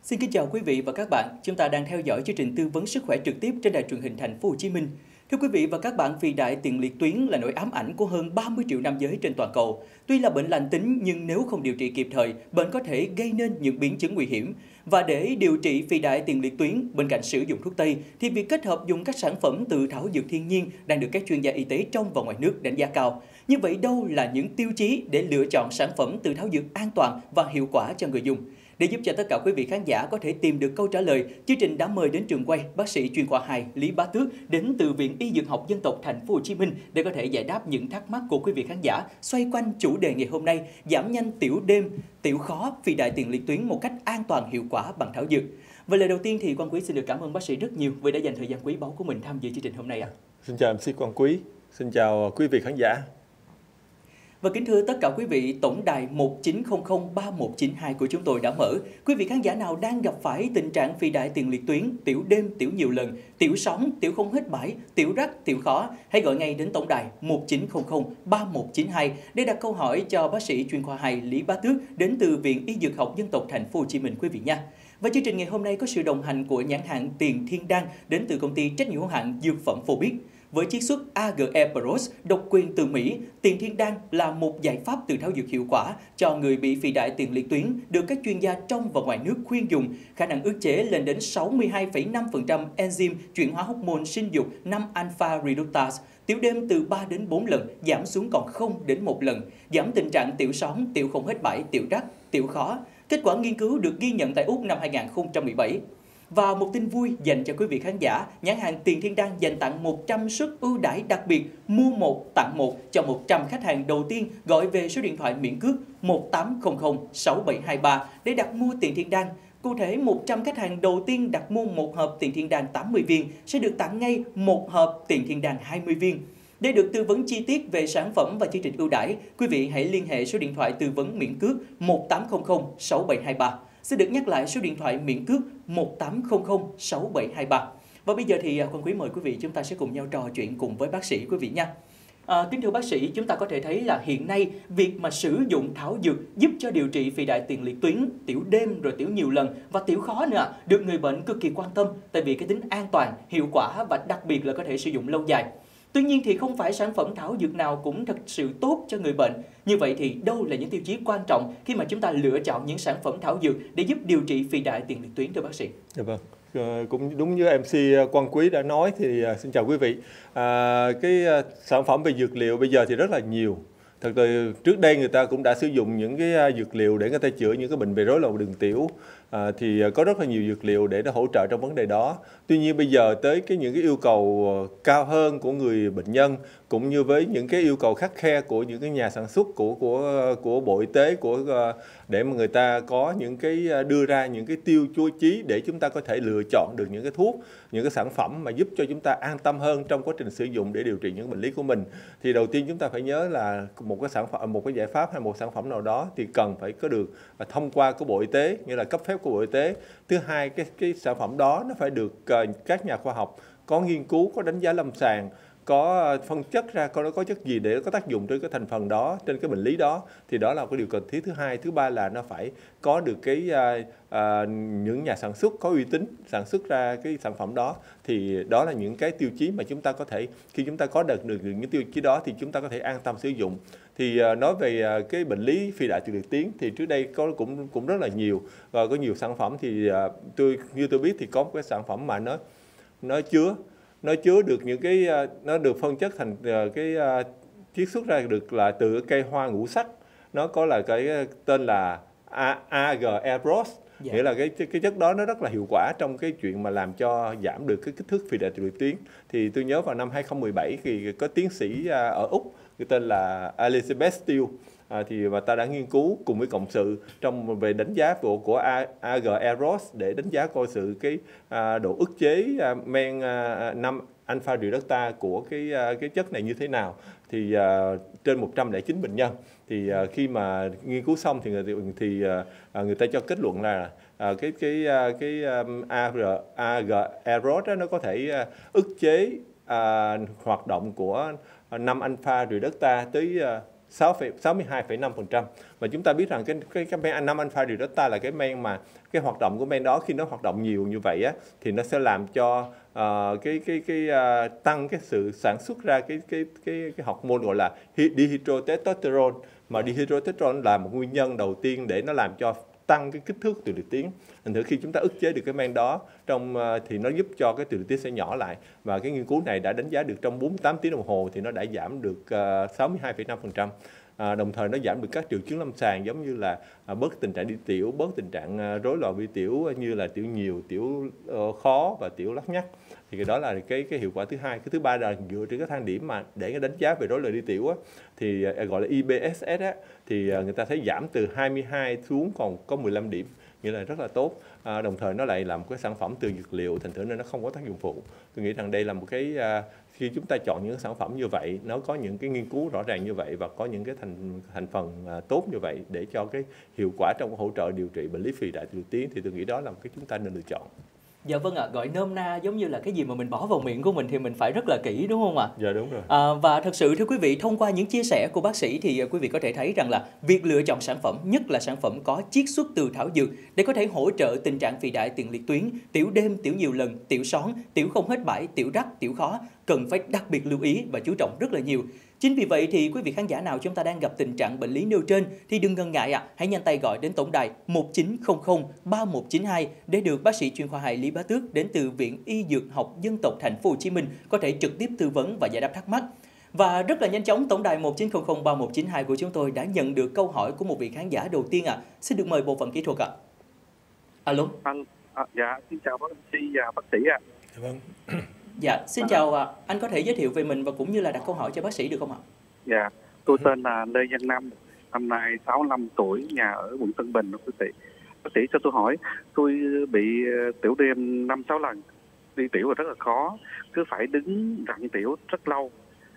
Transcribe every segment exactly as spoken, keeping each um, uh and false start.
Xin kính chào quý vị và các bạn. Chúng ta đang theo dõi chương trình tư vấn sức khỏe trực tiếp trên đài truyền hình Thành phố Hồ Chí Minh. Thưa quý vị và các bạn, phì đại tiền liệt tuyến là nỗi ám ảnh của hơn ba mươi triệu nam giới trên toàn cầu. Tuy là bệnh lành tính nhưng nếu không điều trị kịp thời, bệnh có thể gây nên những biến chứng nguy hiểm. Và để điều trị phì đại tiền liệt tuyến, bên cạnh sử dụng thuốc tây, thì việc kết hợp dùng các sản phẩm từ thảo dược thiên nhiên đang được các chuyên gia y tế trong và ngoài nước đánh giá cao. Như vậy đâu là những tiêu chí để lựa chọn sản phẩm từ thảo dược an toàn và hiệu quả cho người dùng? Để giúp cho tất cả quý vị khán giả có thể tìm được câu trả lời, chương trình đã mời đến trường quay bác sĩ chuyên khoa hai Lý Bá Tước đến từ Viện Y Dược học Dân tộc Thành phố Hồ Chí Minh để có thể giải đáp những thắc mắc của quý vị khán giả xoay quanh chủ đề ngày hôm nay: giảm nhanh tiểu đêm, tiểu khó, phì đại tiền liệt tuyến một cách an toàn hiệu quả bằng thảo dược. Và lời đầu tiên thì Quang Quý xin được cảm ơn bác sĩ rất nhiều vì đã dành thời gian quý báu của mình tham dự chương trình hôm nay ạ. Xin chào em xê Quang Quý, xin chào quý vị khán giả. Và kính thưa tất cả quý vị, tổng đài một chín không không ba một chín hai của chúng tôi đã mở. Quý vị khán giả nào đang gặp phải tình trạng phì đại tiền liệt tuyến, tiểu đêm, tiểu nhiều lần, tiểu sóng, tiểu không hết bãi, tiểu rắc, tiểu khó, hãy gọi ngay đến tổng đài một chín không không ba một chín hai để đặt câu hỏi cho bác sĩ chuyên khoa hai Lý Bá Tước đến từ Viện Y Dược học Dân tộc Thành phố Hồ Chí Minh quý vị nha. Và chương trình ngày hôm nay có sự đồng hành của nhãn hàng Tiền Thiên Đan đến từ công ty trách nhiệm hữu hạn Dược phẩm Phobis. Với chiết xuất a giê e Pros độc quyền từ Mỹ, Tiền Thiên Đan là một giải pháp từ thảo dược hiệu quả cho người bị phì đại tiền liệt tuyến, được các chuyên gia trong và ngoài nước khuyên dùng, khả năng ức chế lên đến sáu mươi hai phẩy năm phần trăm enzyme chuyển hóa hormone sinh dục năm alpha reductase, tiểu đêm từ ba đến bốn lần, giảm xuống còn không đến một lần, giảm tình trạng tiểu sóng, tiểu không hết bãi, tiểu rắc, tiểu khó. Kết quả nghiên cứu được ghi nhận tại Úc năm hai nghìn không trăm mười bảy. Và một tin vui dành cho quý vị khán giả, nhãn hàng Tiền Thiên Đan dành tặng một trăm suất ưu đãi đặc biệt mua một tặng một cho một trăm khách hàng đầu tiên gọi về số điện thoại miễn cước một tám không không sáu bảy hai ba để đặt mua Tiền Thiên Đan. Cụ thể, một trăm khách hàng đầu tiên đặt mua một hộp Tiền Thiên Đan tám mươi viên sẽ được tặng ngay một hộp Tiền Thiên Đan hai mươi viên. Để được tư vấn chi tiết về sản phẩm và chương trình ưu đãi, quý vị hãy liên hệ số điện thoại tư vấn miễn cước một tám không không sáu bảy hai ba. Xin được nhắc lại số điện thoại miễn cước một tám không không sáu bảy hai ba. Và bây giờ thì Quang Quý mời quý vị chúng ta sẽ cùng nhau trò chuyện cùng với bác sĩ quý vị nha. À, kính thưa bác sĩ, chúng ta có thể thấy là hiện nay việc mà sử dụng thảo dược giúp cho điều trị phì đại tiền liệt tuyến, tiểu đêm rồi tiểu nhiều lần và tiểu khó nữa được người bệnh cực kỳ quan tâm, tại vì cái tính an toàn, hiệu quả và đặc biệt là có thể sử dụng lâu dài. Tuy nhiên thì không phải sản phẩm thảo dược nào cũng thật sự tốt cho người bệnh. Như vậy thì đâu là những tiêu chí quan trọng khi mà chúng ta lựa chọn những sản phẩm thảo dược để giúp điều trị phì đại tiền liệt tuyến thưa bác sĩ? Dạ vâng, à, cũng đúng như em xê Quang Quý đã nói thì à, xin chào quý vị. À, cái à, sản phẩm về dược liệu bây giờ thì rất là nhiều. Thật sự trước đây người ta cũng đã sử dụng những cái dược liệu để người ta chữa những cái bệnh về rối loạn đường tiểu. À, thì có rất là nhiều dược liệu để nó hỗ trợ trong vấn đề đó. Tuy nhiên bây giờ tới cái những cái yêu cầu cao hơn của người bệnh nhân, cũng như với những cái yêu cầu khắt khe của những cái nhà sản xuất của của của Bộ Y tế, của để mà người ta có những cái đưa ra những cái tiêu chí để chúng ta có thể lựa chọn được những cái thuốc, những cái sản phẩm mà giúp cho chúng ta an tâm hơn trong quá trình sử dụng để điều trị những bệnh lý của mình. Thì đầu tiên chúng ta phải nhớ là một cái sản phẩm, một cái giải pháp hay một sản phẩm nào đó thì cần phải có được thông qua của Bộ Y tế, nghĩa là cấp phép của Bộ Y tế. Thứ hai, cái cái sản phẩm đó nó phải được các nhà khoa học có nghiên cứu, có đánh giá lâm sàng, có phân chất ra coi nó có chất gì để có tác dụng trên cái thành phần đó, trên cái bệnh lý đó, thì đó là cái điều cần thiết. Thứ hai, thứ ba là nó phải có được cái à, à, những nhà sản xuất có uy tín sản xuất ra cái sản phẩm đó. Thì đó là những cái tiêu chí mà chúng ta có thể, khi chúng ta có được được những tiêu chí đó thì chúng ta có thể an tâm sử dụng. Thì à, nói về à, cái bệnh lý phì đại tiền liệt tuyến thì trước đây có cũng cũng rất là nhiều, và có nhiều sản phẩm thì à, tôi như tôi biết thì có một cái sản phẩm mà nó nó chứa nó chứa được những cái, nó được phân chất thành cái chiết xuất ra được là từ cái cây hoa ngũ sắc, nó có là cái tên là a giê e Pros. Dạ. Nghĩa là cái cái chất đó nó rất là hiệu quả trong cái chuyện mà làm cho giảm được cái kích thước phì đại tiền liệt tuyến. Thì tôi nhớ vào năm hai nghìn không trăm mười bảy thì có tiến sĩ ở Úc, cái tên là Elizabeth Steele, À, thì và ta đã nghiên cứu cùng với cộng sự trong về đánh giá của của a giê e Pros để đánh giá coi sự cái à, độ ức chế à, men à, năm alpha reductase của cái à, cái chất này như thế nào. Thì à, trên một trăm lẻ chín bệnh nhân thì à, khi mà nghiên cứu xong thì người thì à, người ta cho kết luận là à, cái cái cái a giê e Pros đó nó có thể à, ức chế à, hoạt động của năm alpha reductase tới à, sáu mươi hai phẩy năm phần trăm. Và chúng ta biết rằng cái cái, cái men năm alpha Redota là cái men mà cái hoạt động của men đó khi nó hoạt động nhiều như vậy á thì nó sẽ làm cho uh, cái cái cái uh, tăng cái sự sản xuất ra cái cái cái cái hormone gọi là dihydrotestosterone, mà dihydrotestosterone là một nguyên nhân đầu tiên để nó làm cho tăng cái kích thước tuyệt liệt tuyến. Thành thử khi chúng ta ức chế được cái men đó trong thì nó giúp cho cái tuyệt liệt tuyến sẽ nhỏ lại, và cái nghiên cứu này đã đánh giá được trong bốn mươi tám tiếng đồng hồ thì nó đã giảm được sáu mươi hai phẩy năm phần trăm. À, đồng thời nó giảm được các triệu chứng lâm sàng giống như là à, bớt tình trạng đi tiểu, bớt tình trạng à, rối loạn vi tiểu như là tiểu nhiều, tiểu uh, khó và tiểu lắt nhắt. Thì cái đó là cái cái hiệu quả thứ hai. Cái thứ ba là dựa trên cái thang điểm mà để đánh giá về rối loạn đi tiểu á, thì à, gọi là i bê ét ét á, thì à, người ta thấy giảm từ hai mươi hai xuống còn có mười lăm điểm, nghĩa là rất là tốt. À, đồng thời nó lại là một cái sản phẩm từ dược liệu, thành thử nên nó không có tác dụng phụ. Tôi nghĩ rằng đây là một cái à, khi chúng ta chọn những sản phẩm như vậy, nó có những cái nghiên cứu rõ ràng như vậy và có những cái thành thành phần à, tốt như vậy để cho cái hiệu quả trong hỗ trợ điều trị bệnh lý phì đại tuyệt tuyến, thì tôi nghĩ đó là một cái chúng ta nên lựa chọn. Dạ vâng ạ, à, gọi nôm na giống như là cái gì mà mình bỏ vào miệng của mình thì mình phải rất là kỹ, đúng không ạ? Dạ đúng rồi. À, và thật sự thưa quý vị, thông qua những chia sẻ của bác sĩ thì quý vị có thể thấy rằng là việc lựa chọn sản phẩm, nhất là sản phẩm có chiết xuất từ thảo dược để có thể hỗ trợ tình trạng phì đại tiền liệt tuyến, tiểu đêm, tiểu nhiều lần, tiểu són, tiểu không hết bãi, tiểu rắc, tiểu khó cần phải đặc biệt lưu ý và chú trọng rất là nhiều. Chính vì vậy thì quý vị khán giả nào chúng ta đang gặp tình trạng bệnh lý nêu trên thì đừng ngần ngại ạ, à, hãy nhanh tay gọi đến tổng đài một chín không không ba một chín hai để được bác sĩ chuyên khoa hai Lý Bá Tước đến từ Viện Y Dược học Dân tộc Thành phố Hồ Chí Minh có thể trực tiếp tư vấn và giải đáp thắc mắc. Và rất là nhanh chóng, tổng đài một chín không không ba một chín hai của chúng tôi đã nhận được câu hỏi của một vị khán giả đầu tiên ạ. À. Xin được mời bộ phận kỹ thuật ạ. À. Alo. Anh, à, dạ, xin chào bác sĩ và bác sĩ ạ. À. Vâng. Dạ, xin chào ạ. À. Anh có thể giới thiệu về mình và cũng như là đặt câu hỏi cho bác sĩ được không ạ? Dạ, tôi tên là Lê Văn Nam, năm nay sáu mươi lăm tuổi, nhà ở quận Tân Bình, bác sĩ. Bác sĩ cho tôi hỏi, tôi bị tiểu đêm năm sáu lần, đi tiểu là rất là khó, cứ phải đứng rặn tiểu rất lâu,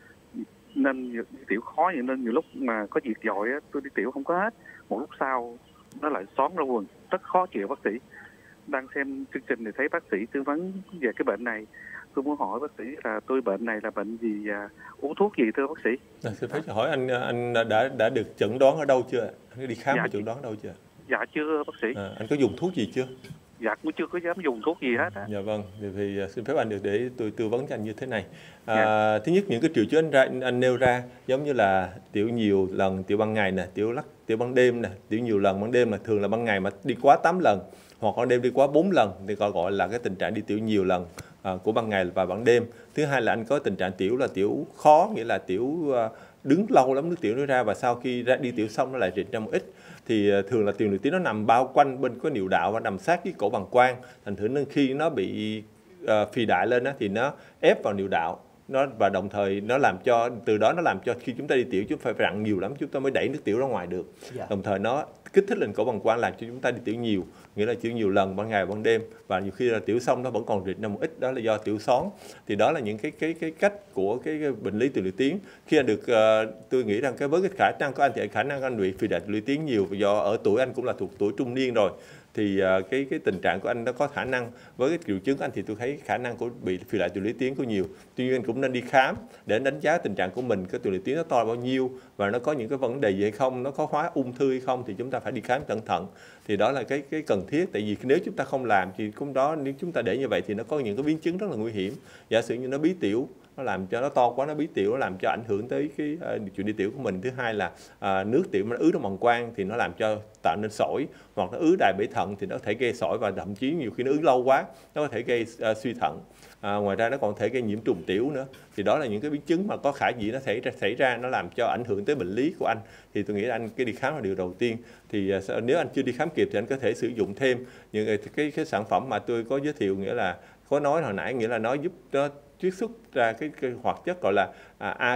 nên đi tiểu khó, vậy nên nhiều lúc mà có việc dội tôi đi tiểu không có hết, một lúc sau nó lại xón ra quần, rất khó chịu bác sĩ. Đang xem chương trình thì thấy bác sĩ tư vấn về cái bệnh này, tôi muốn hỏi bác sĩ là tôi bệnh này là bệnh gì, à, uống thuốc gì thưa bác sĩ? À, xin phép hỏi anh anh đã đã được chẩn đoán ở đâu chưa? Anh đi khám dạ, và chẩn đoán ở đâu chưa? Dạ chưa bác sĩ. À, anh có dùng thuốc gì chưa? Dạ cũng chưa có dám dùng thuốc gì hết á. Dạ vâng, thì, thì xin phép anh được để tôi tư vấn cho anh như thế này. À, dạ. Thứ nhất, những cái triệu chứng anh, ra, anh nêu ra giống như là tiểu nhiều lần, tiểu ban ngày nè, tiểu lắc, tiểu ban đêm nè, tiểu nhiều lần ban đêm là thường là ban ngày mà đi quá tám lần hoặc ban đêm đi quá bốn lần thì gọi gọi là cái tình trạng đi tiểu nhiều lần à, của ban ngày và ban đêm. Thứ hai là anh có tình trạng tiểu là tiểu khó, nghĩa là tiểu uh, đứng lâu lắm nước tiểu nó ra và sau khi ra đi tiểu xong nó lại rịt ra một ít. Thì thường là tiền liệt tuyến nó nằm bao quanh bên có niệu đạo và nằm sát với cổ bàng quang, thành thử nên khi nó bị uh, phì đại lên á, thì nó ép vào niệu đạo nó và đồng thời nó làm cho từ đó nó làm cho khi chúng ta đi tiểu chúng ta phải rặn nhiều lắm chúng ta mới đẩy nước tiểu ra ngoài được. Dạ. Đồng thời nó kích thích lên cổ bàng quang làm cho chúng ta đi tiểu nhiều, nghĩa là tiểu nhiều lần ban ngày ban đêm và nhiều khi là tiểu xong nó vẫn còn rịt ra một ít, đó là do tiểu són. Thì đó là những cái cái cái cách của cái, cái bệnh lý tiền liệt tuyến. Khi anh được uh, tôi nghĩ rằng cái với cái khả năng của anh thì khả năng anh bị phì đại tiền liệt tuyến nhiều do ở tuổi anh cũng là thuộc tuổi trung niên rồi. Thì uh, cái cái tình trạng của anh nó có khả năng với cái triệu chứng của anh thì tôi thấy khả năng của bị phì đại tiền liệt tuyến có nhiều. Tuy nhiên cũng nên đi khám để đánh giá tình trạng của mình, cái tiền liệt tuyến nó to bao nhiêu và nó có những cái vấn đề gì hay không, nó có hóa ung thư hay không thì chúng ta phải đi khám cẩn thận. Thì đó là cái cái cần thiết, tại vì nếu chúng ta không làm thì cũng đó, nếu chúng ta để như vậy thì nó có những cái biến chứng rất là nguy hiểm. Giả sử như nó bí tiểu, nó làm cho nó to quá, nó bí tiểu, nó làm cho ảnh hưởng tới cái uh, chuyện đi tiểu của mình. Thứ hai là uh, nước tiểu nó ứ trong bàng quang thì nó làm cho tạo nên sỏi, hoặc nó ứ đại bể thận thì nó có thể gây sỏi và thậm chí nhiều khi nó ứ lâu quá nó có thể gây uh, suy thận. À, ngoài ra nó còn thể gây nhiễm trùng tiểu nữa. Thì đó là những cái biến chứng mà có khả dĩ nó xảy ra, xảy ra nó làm cho ảnh hưởng tới bệnh lý của anh. Thì tôi nghĩ anh cái đi khám là điều đầu tiên. Thì uh, nếu anh chưa đi khám kịp thì anh có thể sử dụng thêm những cái, cái, cái sản phẩm mà tôi có giới thiệu, nghĩa là có nói hồi nãy, nghĩa là nó giúp nó chiết xuất ra cái, cái hoạt chất gọi là à, a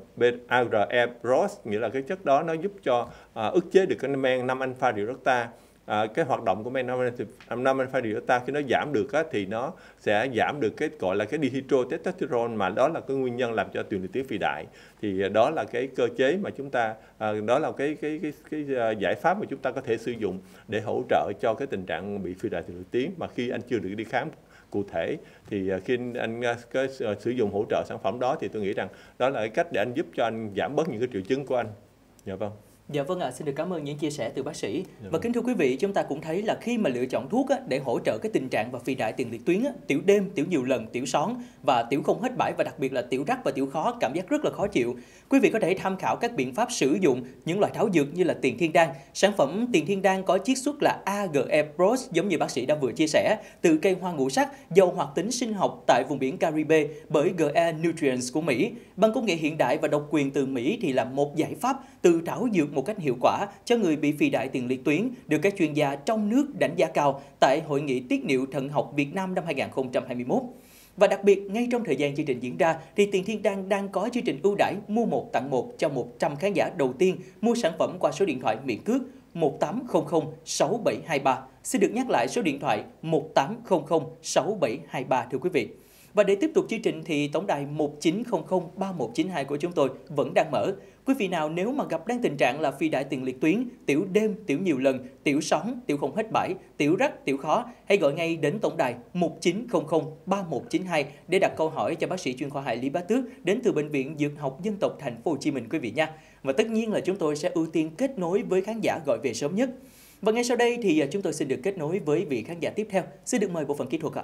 rờ e Bros, nghĩa là cái chất đó nó giúp cho à, ức chế được cái men năm alpha Redota. À, cái hoạt động của men năm alpha Redota khi nó giảm được á, thì nó sẽ giảm được cái gọi là cái dihydrotestosterone, mà đó là cái nguyên nhân làm cho tiền liệt tuyến phì đại. Thì đó là cái cơ chế mà chúng ta à, đó là cái cái cái cái, cái giải pháp mà chúng ta có thể sử dụng để hỗ trợ cho cái tình trạng bị phì đại tiền liệt tuyến mà khi anh chưa được đi khám cụ thể. Thì khi anh cái, sử dụng hỗ trợ sản phẩm đó thì tôi nghĩ rằng đó là cái cách để anh giúp cho anh giảm bớt những cái triệu chứng của anh. Dạ vâng. Dạ vâng ạ, xin được cảm ơn những chia sẻ từ bác sĩ. Dạ. Và kính thưa quý vị, chúng ta cũng thấy là khi mà lựa chọn thuốc á, để hỗ trợ cái tình trạng và phì đại tiền liệt tuyến á, tiểu đêm, tiểu nhiều lần, tiểu són và tiểu không hết bãi, và đặc biệt là tiểu rắc và tiểu khó, cảm giác rất là khó chịu. Quý vị có thể tham khảo các biện pháp sử dụng những loại thảo dược như là tiền thiên đan. Sản phẩm tiền thiên đan có chiết xuất là a giê e Pros, giống như bác sĩ đã vừa chia sẻ, từ cây hoa ngũ sắc, giàu hoạt tính sinh học tại vùng biển Caribe bởi giê e Nutrients của Mỹ. Bằng công nghệ hiện đại và độc quyền từ Mỹ thì là một giải pháp từ thảo dược một cách hiệu quả cho người bị phì đại tiền liệt tuyến, được các chuyên gia trong nước đánh giá cao tại Hội nghị Tiết niệu thận học Việt Nam năm hai nghìn không trăm hai mươi mốt. Và đặc biệt, ngay trong thời gian chương trình diễn ra, thì Tiền Thiên Đan đang có chương trình ưu đãi mua một tặng một cho một trăm khán giả đầu tiên mua sản phẩm qua số điện thoại miễn cước một tám không không sáu bảy hai ba. Xin được nhắc lại số điện thoại một tám không không sáu bảy hai ba thưa quý vị. Và để tiếp tục chương trình thì tổng đài một chín không không ba một chín hai của chúng tôi vẫn đang mở. Quý vị nào nếu mà gặp đang tình trạng là phì đại tiền liệt tuyến, tiểu đêm, tiểu nhiều lần, tiểu són, tiểu không hết bãi, tiểu rắc, tiểu khó, hãy gọi ngay đến tổng đài một chín không không ba một chín hai để đặt câu hỏi cho bác sĩ chuyên khoa hai Lý Bá Tước đến từ Bệnh viện Dược học Dân tộc Thành phố Hồ Chí Minh quý vị nha. Và tất nhiên là chúng tôi sẽ ưu tiên kết nối với khán giả gọi về sớm nhất. Và ngay sau đây thì chúng tôi xin được kết nối với vị khán giả tiếp theo. Xin được mời bộ phận kỹ thuật ạ.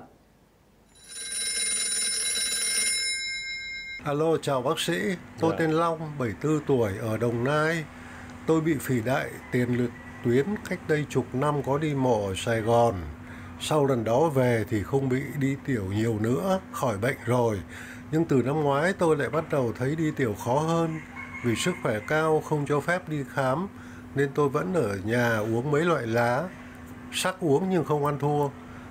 Alo, chào bác sĩ. Tôi Dạ. tên Long, bảy mươi tư tuổi, ở Đồng Nai. Tôi bị phì đại tiền liệt tuyến cách đây chục năm, có đi mổ ở Sài Gòn. Sau lần đó về thì không bị đi tiểu nhiều nữa, khỏi bệnh rồi. Nhưng từ năm ngoái tôi lại bắt đầu thấy đi tiểu khó hơn. Vì sức khỏe cao không cho phép đi khám, nên tôi vẫn ở nhà uống mấy loại lá. Sắc uống nhưng không ăn thua.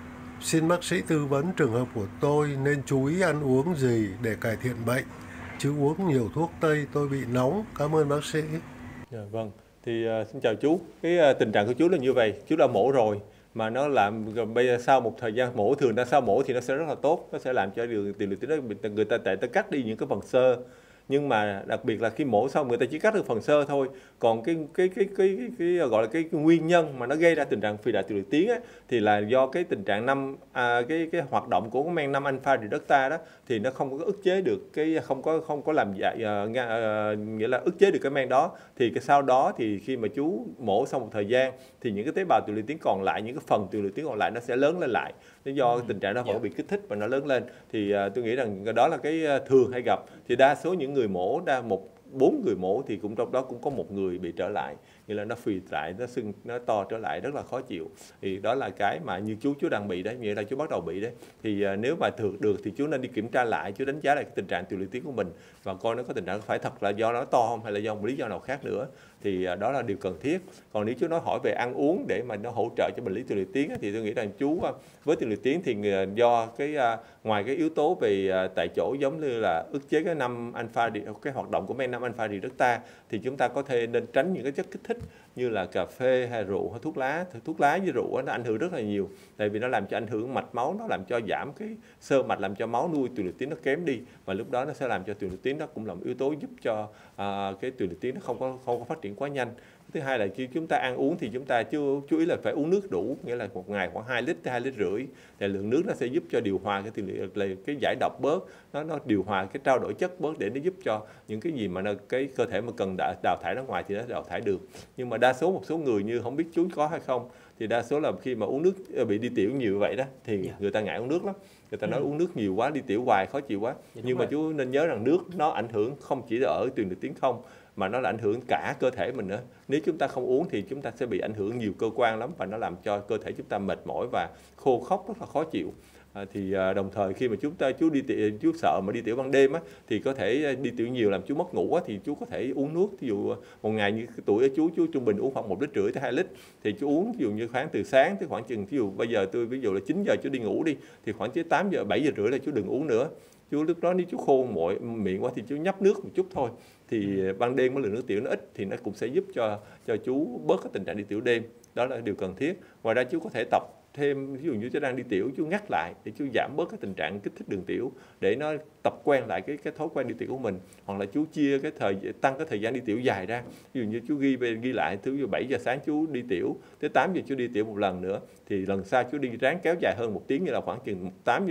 Xin bác sĩ tư vấn trường hợp của tôi nên chú ý ăn uống gì để cải thiện bệnh, chứ uống nhiều thuốc tây tôi bị nóng. Cảm ơn bác sĩ. Dạ, vâng. Thì uh, xin chào chú. Cái uh, tình trạng của chú là như vậy. Chú đã mổ rồi mà nó làm bây giờ sau một thời gian mổ, thường ta sau mổ thì nó sẽ rất là tốt, nó sẽ làm cho đường tiền liệt tuyến đó người ta tại ta cắt đi những cái phần xơ. Nhưng mà đặc biệt là khi mổ xong người ta chỉ cắt được phần xơ thôi, còn cái cái cái cái, cái, cái gọi là cái, cái nguyên nhân mà nó gây ra tình trạng phì đại tiền liệt tuyến á, thì là do cái tình trạng năm à, cái cái hoạt động của cái men năm alpha reducta đó thì nó không có ức chế được cái không có không có làm dạ, uh, uh, nghĩa là ức chế được cái men đó, thì cái sau đó thì khi mà chú mổ xong một thời gian thì những cái tế bào tiền liệt tuyến còn lại, những cái phần tiền liệt tuyến còn lại nó sẽ lớn lên lại, nó do ừ. tình trạng đó yeah. bị kích thích và nó lớn lên, thì uh, tôi nghĩ rằng đó là cái thường hay gặp. Thì đa số những người mổ, đa một bốn người mổ thì cũng trong đó cũng có một người bị trở lại, nghĩa là nó phì lại, nó sưng, nó to trở lại, rất là khó chịu. Thì đó là cái mà như chú chú đang bị đấy, nghĩa là chú bắt đầu bị đấy. Thì uh, nếu mà thường được thì chú nên đi kiểm tra lại, chú đánh giá lại cái tình trạng tiền liệt tuyến của mình và coi nó có tình trạng phải thật là do nó to không hay là do một lý do nào khác nữa. Thì uh, đó là điều cần thiết. Còn nếu chú nói hỏi về ăn uống để mà nó hỗ trợ cho bệnh lý tiền liệt tuyến thì tôi nghĩ rằng chú uh, với tiền liệt tuyến thì uh, do cái uh, ngoài cái yếu tố về uh, tại chỗ giống như là ức chế cái năm alpha, cái hoạt động của men năm alpha reducta, thì chúng ta có thể nên tránh những cái chất kích thích như là cà phê hay rượu hay thuốc lá. Thuốc lá với rượu nó ảnh hưởng rất là nhiều, tại vì nó làm cho ảnh hưởng mạch máu, nó làm cho giảm cái xơ mạch, làm cho máu nuôi tiền liệt tuyến nó kém đi, và lúc đó nó sẽ làm cho tiền liệt tuyến nó cũng là một yếu tố giúp cho uh, cái tiền liệt tuyến nó không có không có phát triển quá nhanh. Thứ hai là khi chúng ta ăn uống thì chúng ta chú, chú ý là phải uống nước đủ, nghĩa là một ngày khoảng hai lít tới hai lít rưỡi. Thì lượng nước nó sẽ giúp cho điều hòa cái tiền liệt, là cái giải độc bớt, nó nó điều hòa cái trao đổi chất bớt để nó giúp cho những cái gì mà nó, cái cơ thể mà cần đào, đào thải ra ngoài thì nó đào thải được. Nhưng mà đa số một số người như không biết chú có hay không thì đa số là khi mà uống nước bị đi tiểu nhiều vậy đó thì yeah. người ta ngại uống nước lắm. Người ta nói ừ. uống nước nhiều quá đi tiểu hoài khó chịu quá. Dạ, nhưng mà rồi. Chú nên nhớ rằng nước nó ảnh hưởng không chỉ là ở tiền liệt tuyến không, mà nó là ảnh hưởng cả cơ thể mình nữa. Nếu chúng ta không uống thì chúng ta sẽ bị ảnh hưởng nhiều cơ quan lắm, và nó làm cho cơ thể chúng ta mệt mỏi và khô khốc, rất là khó chịu. À, thì à, đồng thời khi mà chúng ta chú đi tiểu, chú sợ mà đi tiểu ban đêm á, thì có thể đi tiểu nhiều làm chú mất ngủ á, thì chú có thể uống nước. Ví dụ một ngày như tuổi ở chú chú trung bình uống khoảng một lít rưỡi tới hai lít, thì chú uống ví dụ như khoảng từ sáng tới khoảng chừng ví dụ bây giờ tôi ví dụ là chín giờ chú đi ngủ đi, thì khoảng tới tám giờ bảy giờ rưỡi là chú đừng uống nữa. Chú lúc đó nếu chú khô mội miệng quá thì chú nhấp nước một chút thôi, thì ban đêm cái lượng nước tiểu nó ít thì nó cũng sẽ giúp cho cho chú bớt cái tình trạng đi tiểu đêm. Đó là điều cần thiết. Ngoài ra chú có thể tập thêm, ví dụ như chú đang đi tiểu chú ngắt lại để chú giảm bớt cái tình trạng kích thích đường tiểu, để nó tập quen lại cái cái thói quen đi tiểu của mình. Hoặc là chú chia cái thời tăng cái thời gian đi tiểu dài ra, ví dụ như chú ghi về ghi lại thứ bảy giờ sáng chú đi tiểu, tới tám giờ chú đi tiểu một lần nữa, thì lần sau chú đi ráng kéo dài hơn một tiếng, như là khoảng chừng tám giờ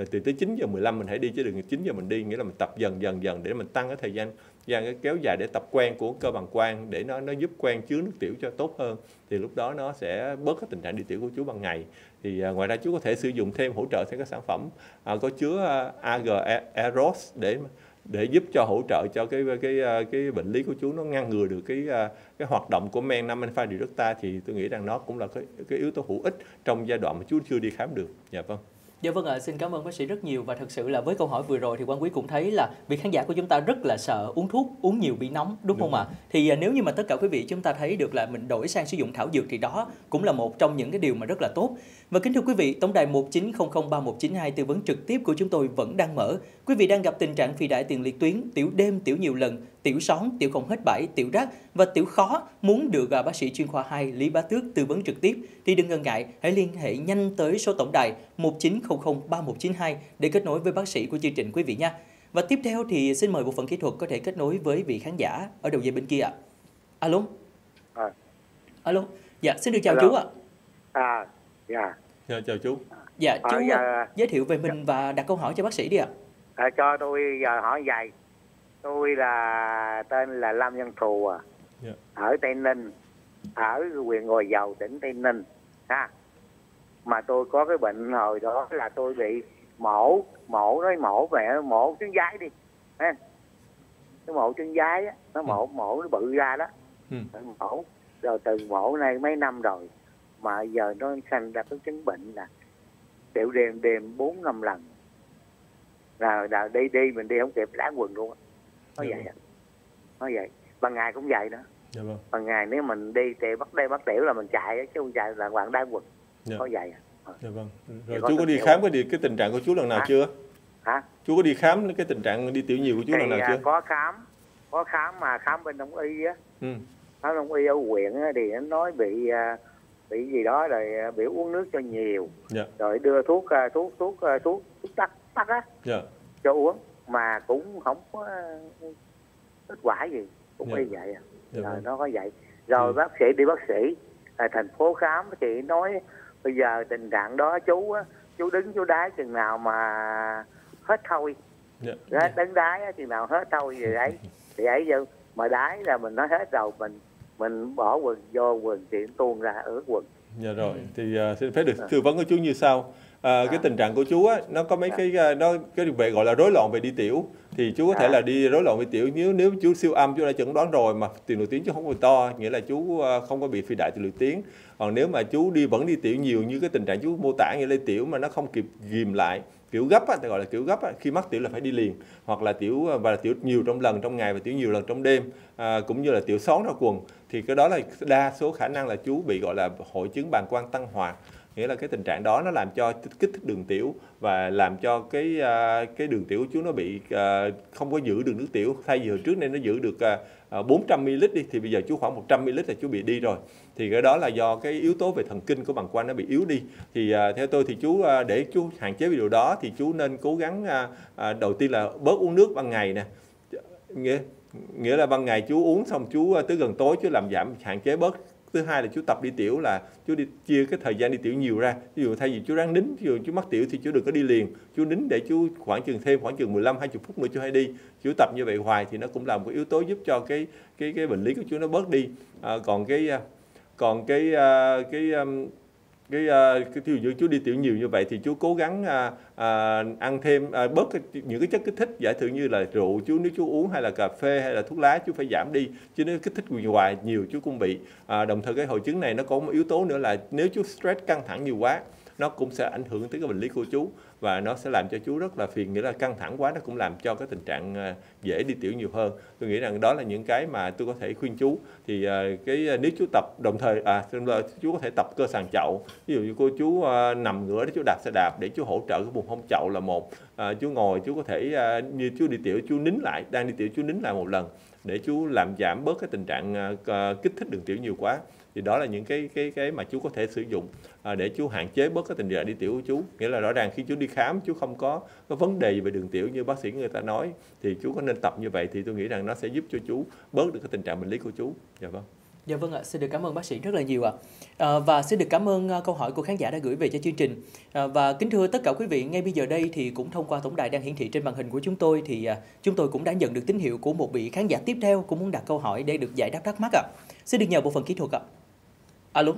rồi từ tới chín giờ mười lăm mình hãy đi chứ đừng chín giờ mình đi, nghĩa là mình tập dần dần dần để mình tăng cái thời gian gian cái kéo dài để tập quen của cơ bằng quang, để nó nó giúp quen chứa nước tiểu cho tốt hơn, thì lúc đó nó sẽ bớt cái tình trạng đi tiểu của chú ban ngày. Thì à, ngoài ra chú có thể sử dụng thêm hỗ trợ thêm các sản phẩm à, có chứa à, a giê Eros để để giúp cho hỗ trợ cho cái cái cái, cái bệnh lý của chú nó ngăn ngừa được cái cái hoạt động của men năm alpha reductase, thì tôi nghĩ rằng nó cũng là cái cái yếu tố hữu ích trong giai đoạn mà chú chưa đi khám được. Dạ vâng. Dạ vâng ạ, à, xin cảm ơn bác sĩ rất nhiều. Và thật sự là với câu hỏi vừa rồi thì Quang Quý cũng thấy là vị khán giả của chúng ta rất là sợ uống thuốc, uống nhiều bị nóng, đúng, đúng không ạ? À? Thì à, nếu như mà tất cả quý vị chúng ta thấy được là mình đổi sang sử dụng thảo dược thì đó cũng là một trong những cái điều mà rất là tốt. Và kính thưa quý vị, tổng đài một chín không không ba một chín hai tư vấn trực tiếp của chúng tôi vẫn đang mở. Quý vị đang gặp tình trạng phì đại tiền liệt tuyến, tiểu đêm, tiểu nhiều lần, tiểu són, tiểu không hết bãi, tiểu rác và tiểu khó, muốn được à, bác sĩ chuyên khoa hai Lý Bá Tước tư vấn trực tiếp thì đừng ngần ngại, hãy liên hệ nhanh tới số tổng đài một chín không không ba một chín hai để kết nối với bác sĩ của chương trình quý vị nha. Và tiếp theo thì xin mời bộ phận kỹ thuật có thể kết nối với vị khán giả ở đầu dây bên kia ạ. Alo. À. Alo. Dạ, xin được chào Hello. chú ạ. À, dạ. Dạ, chào chú. Dạ, chú À, dạ. giới thiệu về mình và đặt câu hỏi cho bác sĩ đi ạ. À, cho tôi giờ hỏi vậy. Tôi là tên là Lâm Văn Thù à. Yeah. Ở Tây Ninh, ở huyện Gò Dầu, tỉnh Tây Ninh ha. Mà tôi có cái bệnh hồi đó là tôi bị mổ, mổ nói mổ mẹ mổ trứng giái đi. Ha. Cái mổ trứng giái á, nó mổ mổ nó bự ra đó. Ừ. Mổ rồi từ mổ này mấy năm rồi mà giờ nó sanh ra cái chứng bệnh là tiểu đêm đêm bốn năm lần. Là, là đi đi mình đi không kịp láng quần luôn á. Nó Dạ vậy vâng. á. Nó vậy. Ban ngày cũng vậy nữa. Dạ vâng. Ban ngày nếu mình đi thì bắt đây bắt tiểu là mình chạy chứ không chạy là bạn đá quần. Dạ. Nó vậy à. Dạ vâng. Thì Rồi có chú có thực đi hiện khám không? cái cái tình trạng của chú lần nào Hả? chưa? Hả? Chú có đi khám cái tình trạng đi tiểu nhiều của chú lần Thì nào à, chưa? có khám. Có khám mà khám bên đông y á. Ừ. Khám đông y ở huyện á, thì nó nói bị à, bị gì đó rồi à, bị uống nước cho nhiều. Dạ. Rồi đưa thuốc à, thuốc thuốc à, thuốc thuốc tắc tắc á Dạ. cho uống mà cũng không có kết quả gì, cũng Dạ. y vậy à. Dạ Rồi vâng. nó có vậy. Rồi Ừ. bác sĩ đi bác sĩ à, thành phố khám thì nói bây giờ tình trạng đó chú á, chú đứng chú đái chừng nào mà hết thôi. Dạ. Hết đứng đái á, chừng nào hết thôi vậy đấy. Thì ấy vô mà đái là mình nói hết rồi mình mình bỏ quần vô quần thì tuôn ra ướt quần. Dạ rồi, thì uh, xin phép được tư vấn của chú như sau. À, cái tình trạng của chú á, nó có mấy cái uh, nó cái về gọi là rối loạn về đi tiểu, thì chú có thể là đi rối loạn về tiểu nếu nếu chú siêu âm chú đã chẩn đoán rồi mà tiền liệt tuyến chú không có to, nghĩa là chú uh, không có bị phi đại tiền liệt tuyến. Còn nếu mà chú đi vẫn đi tiểu nhiều như cái tình trạng chú mô tả, nghĩa là tiểu mà nó không kịp ghim lại, kiểu gấp á, ta gọi là kiểu gấp á, khi mắc tiểu là phải đi liền, hoặc là tiểu và là tiểu nhiều trong lần trong ngày và tiểu nhiều lần trong đêm, à, cũng như là tiểu són ra quần, thì cái đó là đa số khả năng là chú bị gọi là hội chứng bàng quang tăng hoạt, nghĩa là cái tình trạng đó nó làm cho kích thích đường tiểu và làm cho cái uh, cái đường tiểu của chú nó bị uh, không có giữ được nước tiểu, thay vì hồi trước nên nó giữ được uh, bốn trăm mi li lít đi thì bây giờ chú khoảng một trăm mi li lít là chú bị đi rồi, thì cái đó là do cái yếu tố về thần kinh của bàng quang nó bị yếu đi. Thì uh, theo tôi thì chú uh, để chú hạn chế điều đó thì chú nên cố gắng uh, uh, đầu tiên là bớt uống nước ban ngày nè, nghĩa nghĩa là ban ngày chú uống xong chú uh, tới gần tối chú làm giảm hạn chế bớt. Thứ hai là chú tập đi tiểu là chú đi chia cái thời gian đi tiểu nhiều ra. Ví dụ thay vì chú ráng nín, ví dụ chú mắc tiểu thì chú đừng có đi liền, chú nín để chú khoảng chừng thêm khoảng chừng mười lăm hai mươi phút nữa chú hãy đi. Chú tập như vậy hoài thì nó cũng là một cái yếu tố giúp cho cái cái cái bệnh lý của chú nó bớt đi. À, còn cái còn cái cái cái cái, cái ví dụ chú đi tiểu nhiều như vậy thì chú cố gắng à, à, ăn thêm à, bớt cái, những cái chất kích thích, giả sử như là rượu chú nếu chú uống hay là cà phê hay là thuốc lá chú phải giảm đi, chứ nếu kích thích hoài nhiều chú cũng bị. À, đồng thời cái hội chứng này nó có một yếu tố nữa là nếu chú stress căng thẳng nhiều quá nó cũng sẽ ảnh hưởng tới cái bệnh lý của chú và nó sẽ làm cho chú rất là phiền, nghĩa là căng thẳng quá nó cũng làm cho cái tình trạng dễ đi tiểu nhiều hơn. Tôi nghĩ rằng đó là những cái mà tôi có thể khuyên chú. Thì cái nếu chú tập đồng thời à chú có thể tập cơ sàn chậu, ví dụ như cô chú uh, nằm ngửa để chú đạp xe đạp để chú hỗ trợ cái vùng hông chậu là một. À, chú ngồi chú có thể uh, như chú đi tiểu chú nín lại, đang đi tiểu chú nín lại một lần để chú làm giảm bớt cái tình trạng uh, kích thích đường tiểu nhiều quá. Thì đó là những cái cái cái mà chú có thể sử dụng à, để chú hạn chế bớt cái tình trạng đi tiểu của chú. Nghĩa là rõ ràng khi chú đi khám chú không có có vấn đề về đường tiểu như bác sĩ người ta nói thì chú có nên tập như vậy, thì tôi nghĩ rằng nó sẽ giúp cho chú bớt được cái tình trạng bệnh lý của chú. Dạ vâng. Dạ vâng ạ, xin được cảm ơn bác sĩ rất là nhiều ạ. À, và xin được cảm ơn uh, câu hỏi của khán giả đã gửi về cho chương trình. À, và kính thưa tất cả quý vị, ngay bây giờ đây thì cũng thông qua tổng đài đang hiển thị trên màn hình của chúng tôi thì uh, chúng tôi cũng đã nhận được tín hiệu của một vị khán giả tiếp theo cũng muốn đặt câu hỏi để được giải đáp thắc mắc ạ. Xin được nhờ bộ phận kỹ thuật ạ. Alo.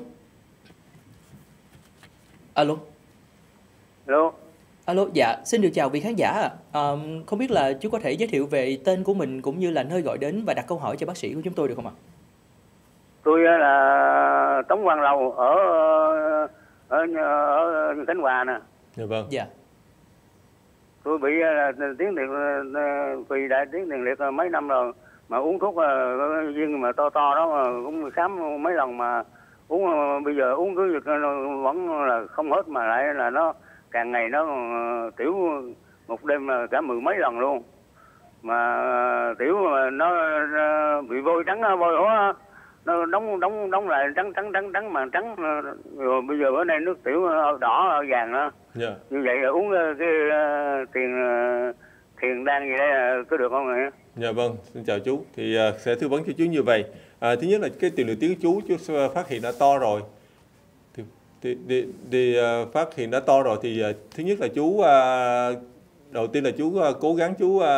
Alo. Alo. Alo, dạ, xin được chào vị khán giả ạ. À, không biết là chú có thể giới thiệu về tên của mình cũng như là nơi gọi đến và đặt câu hỏi cho bác sĩ của chúng tôi được không ạ? Tôi là Tống Quang Lâu ở ở, ở Khánh Hòa nè. Dạ vâng. Dạ. Tôi bị tiến liệt phì đại tiến tiền liệt mấy năm rồi, mà uống thuốc viên mà to to đó mà cũng khám mấy lần mà uống, bây giờ uống cứ vẫn là không hết, mà lại là nó càng ngày nó tiểu một đêm là cả mười mấy lần luôn, mà tiểu mà nó bị vôi trắng vôi hóa nó đóng đóng đóng lại trắng trắng trắng trắng mà trắng, rồi bây giờ bữa nay nước tiểu đỏ vàng đó. Yeah. Như vậy là uống cái tiền thiền đan gì đây có được không ạ? Dạ vâng, xin chào chú. Thì uh, sẽ tư vấn cho chú như vậy. À, thứ nhất là cái tiền liệt tuyến chú chú phát hiện đã to rồi. Thì, thì, thì, thì uh, phát hiện đã to rồi thì uh, thứ nhất là chú uh, đầu tiên là chú uh, cố gắng chú uh,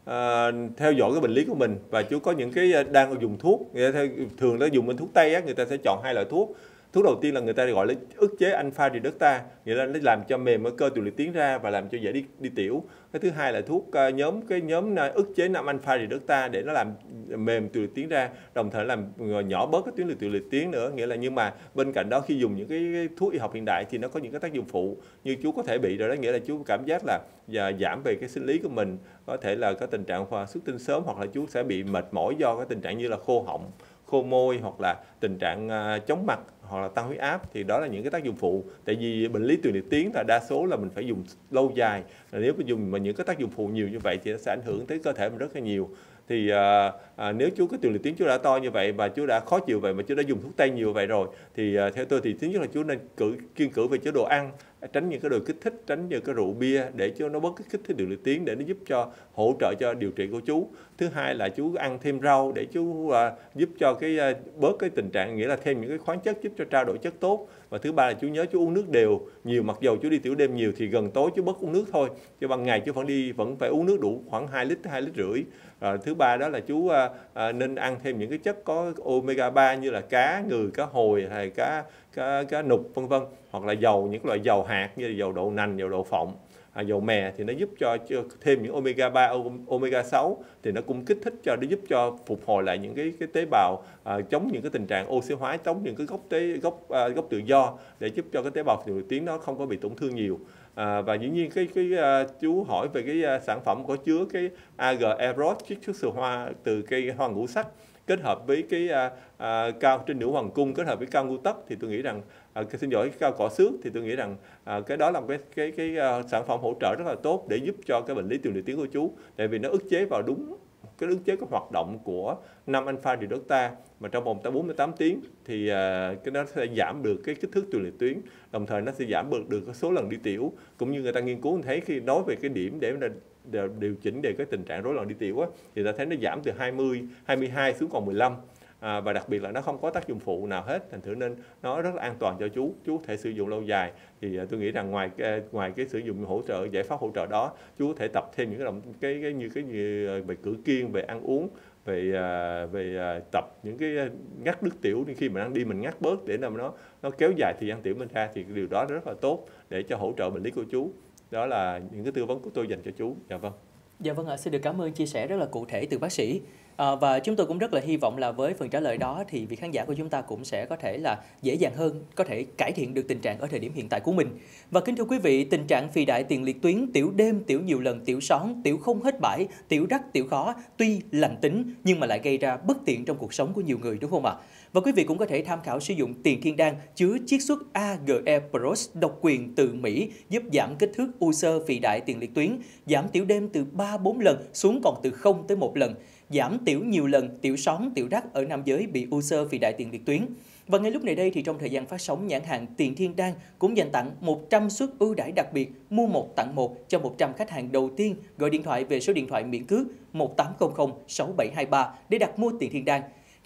À, theo dõi cái bệnh lý của mình, và chú có những cái đang dùng thuốc, người ta theo, thường nó dùng bên thuốc tây á, người ta sẽ chọn hai loại thuốc. Thuốc đầu tiên là người ta gọi là ức chế alpha reductase, nghĩa là nó làm cho mềm cái cơ tiểu liệt tuyến ra và làm cho dễ đi đi tiểu. Cái thứ hai là thuốc uh, nhóm cái nhóm ức chế năm alpha reductase để nó làm mềm tiểu liệt tuyến ra, đồng thời làm nhỏ bớt cái tuyến liệt tiểu liệt tuyến nữa. Nghĩa là nhưng mà bên cạnh đó khi dùng những cái, cái thuốc y học hiện đại thì nó có những cái tác dụng phụ như chú có thể bị rồi đó, nghĩa là chú cảm giác là và giảm về cái sinh lý của mình, có thể là có tình trạng xuất tinh sớm, hoặc là chú sẽ bị mệt mỏi do cái tình trạng như là khô họng, khô môi, hoặc là tình trạng uh, chóng mặt, hoặc là tăng huyết áp. Thì đó là những cái tác dụng phụ. Tại vì bệnh lý tuyến liệt tuyến là đa số là mình phải dùng lâu dài, nếu mà dùng mà những cái tác dụng phụ nhiều như vậy thì nó sẽ ảnh hưởng tới cơ thể mình rất là nhiều. Thì à, à, nếu chú cái tuyến liệt tuyến chú đã to như vậy và chú đã khó chịu vậy mà chú đã dùng thuốc tây nhiều vậy rồi thì à, theo tôi thì thứ nhất là chú nên cử kiêng cử về chế độ ăn, tránh những cái đồ kích thích, tránh những cái rượu bia để cho nó bớt cái kích thích tuyến liệt tuyến, để nó giúp cho hỗ trợ cho điều trị của chú. Thứ hai là chú ăn thêm rau để chú à, giúp cho cái à, bớt cái tình trạng, nghĩa là thêm những cái khoáng chất giúp cho trao đổi chất tốt. Và thứ ba là chú nhớ chú uống nước đều nhiều, mặc dầu chú đi tiểu đêm nhiều thì gần tối chú bớt uống nước thôi, chứ ban ngày chú vẫn đi vẫn phải uống nước đủ khoảng hai lít tới hai lít rưỡi. Rồi thứ ba đó là chú à, à, nên ăn thêm những cái chất có omega ba như là cá ngừ, cá hồi hay cá cá cá nục vân vân, hoặc là dầu, những loại dầu hạt như là dầu đậu nành, dầu đậu phộng, à, dầu mè thì nó giúp cho, cho thêm những omega ba, omega sáu thì nó cũng kích thích cho, nó giúp cho phục hồi lại những cái cái tế bào, à, chống những cái tình trạng oxy hóa, chống những cái gốc tế gốc à, gốc tự do, để giúp cho cái tế bào tiểu liệt tuyến nó không có bị tổn thương nhiều. À, và dĩ nhiên cái cái uh, chú hỏi về cái uh, sản phẩm có chứa cái a giê Eros chiết xuất từ hoa từ cây hoa ngũ sắc kết hợp với cái uh, uh, cao trinh nữ hoàng cung kết hợp với cao ngũ tất, thì tôi nghĩ rằng uh, xin lỗi cao cỏ xước, thì tôi nghĩ rằng uh, cái đó là một cái cái cái uh, sản phẩm hỗ trợ rất là tốt để giúp cho cái bệnh lý tuyến liệt tuyến của chú, tại vì nó ức chế vào đúng cái ức chế cái hoạt động của năm alpha reductase mà trong vòng tới bốn mươi tám tiếng thì uh, cái nó sẽ giảm được cái kích thước tuyến liệt tuyến, đồng thời nó sẽ giảm được được cái số lần đi tiểu, cũng như người ta nghiên cứu thấy khi nói về cái điểm để mà điều chỉnh về cái tình trạng rối loạn đi tiểu á, thì ta thấy nó giảm từ hai mươi, hai mươi hai xuống còn mười lăm. À, và đặc biệt là nó không có tác dụng phụ nào hết, thành thử nên nó rất là an toàn cho chú, chú có thể sử dụng lâu dài. Thì à, tôi nghĩ rằng ngoài cái, ngoài cái sử dụng hỗ trợ giải pháp hỗ trợ đó, chú có thể tập thêm những cái động cái, cái như cái như về cử kiêng, về ăn uống, về à, về à, tập những cái ngắt nước tiểu, khi mà đang đi mình ngắt bớt để làm nó nó kéo dài thời gian tiểu mình ra, thì điều đó rất là tốt để cho hỗ trợ bệnh lý của chú. Đó là những cái tư vấn của tôi dành cho chú. Dạ vâng. Dạ vâng ạ, xin được cảm ơn chia sẻ rất là cụ thể từ bác sĩ. À, và chúng tôi cũng rất là hy vọng là với phần trả lời đó thì vị khán giả của chúng ta cũng sẽ có thể là dễ dàng hơn, có thể cải thiện được tình trạng ở thời điểm hiện tại của mình. Và kính thưa quý vị, tình trạng phì đại tiền liệt tuyến, tiểu đêm, tiểu nhiều lần, tiểu són, tiểu không hết bãi, tiểu rắc, tiểu khó tuy lành tính nhưng mà lại gây ra bất tiện trong cuộc sống của nhiều người, đúng không ạ? Và quý vị cũng có thể tham khảo sử dụng tiền thiên đan chứa chiết xuất a giê e Pros độc quyền từ Mỹ, giúp giảm kích thước u xơ phì đại tiền liệt tuyến, giảm tiểu đêm từ ba đến bốn lần xuống còn từ không tới một lần, giảm tiểu nhiều lần, tiểu són, tiểu rắc ở nam giới bị u xơ phì đại tiền liệt tuyến. Và ngay lúc này đây thì trong thời gian phát sóng, nhãn hàng Tiền Thiên Đan cũng dành tặng một trăm suất ưu đãi đặc biệt mua một tặng một cho một trăm khách hàng đầu tiên gọi điện thoại về số điện thoại miễn cước một tám không không sáu bảy hai ba để đặt mua Tiền Thiên Đan.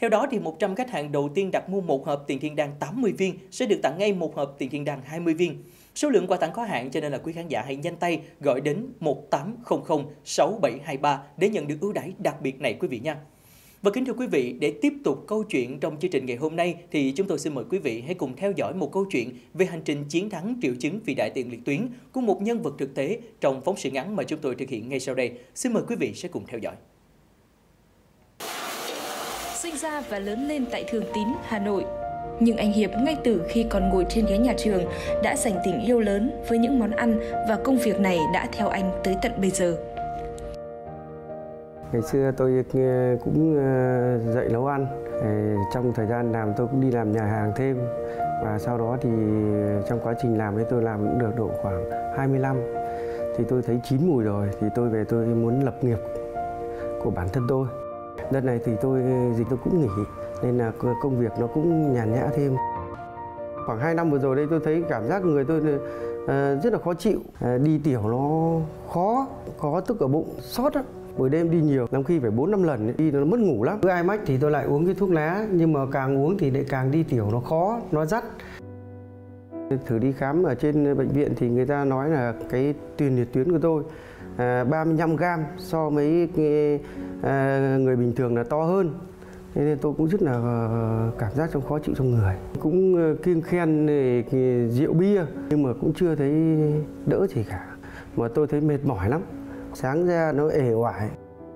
Theo đó, thì một trăm khách hàng đầu tiên đặt mua một hộp tiền thiên đàng tám mươi viên sẽ được tặng ngay một hộp tiền thiên đàng hai mươi viên. Số lượng quà tặng có hạn cho nên là quý khán giả hãy nhanh tay gọi đến một tám không không sáu bảy hai ba để nhận được ưu đãi đặc biệt này quý vị nha. Và kính thưa quý vị, để tiếp tục câu chuyện trong chương trình ngày hôm nay thì chúng tôi xin mời quý vị hãy cùng theo dõi một câu chuyện về hành trình chiến thắng triệu chứng phi đại tiền liệt tuyến của một nhân vật thực tế trong phóng sự ngắn mà chúng tôi thực hiện ngay sau đây. Xin mời quý vị sẽ cùng theo dõi. Sinh ra và lớn lên tại Thường Tín, Hà Nội. Nhưng anh Hiệp ngay từ khi còn ngồi trên ghế nhà trường đã dành tình yêu lớn với những món ăn và công việc này đã theo anh tới tận bây giờ. Ngày xưa tôi cũng dạy nấu ăn. Trong thời gian làm tôi cũng đi làm nhà hàng thêm. Và sau đó thì trong quá trình làm ấy tôi làm cũng được độ khoảng hai mươi năm. Thì tôi thấy chín mùi rồi thì tôi về tôi muốn lập nghiệp của bản thân tôi. Đợt này thì tôi dịch tôi cũng nghỉ nên là công việc nó cũng nhàn nhã thêm. Khoảng hai năm vừa rồi đây tôi thấy cảm giác người tôi rất là khó chịu. Đi tiểu nó khó, có tức ở bụng, sốt á. Buổi đêm đi nhiều, lắm khi phải bốn năm lần, đi nó mất ngủ lắm. Cứ ai mách thì tôi lại uống cái thuốc lá, nhưng mà càng uống thì lại càng đi tiểu nó khó, nó dắt. Thử đi khám ở trên bệnh viện thì người ta nói là cái tiền liệt tuyến của tôi à, ba mươi lăm gam so với cái, à, người bình thường là to hơn. Thế nên tôi cũng rất là cảm giác trong khó chịu trong người. Cũng kiêng khem rượu bia nhưng mà cũng chưa thấy đỡ gì cả. Mà tôi thấy mệt mỏi lắm. Sáng ra nó ể oải.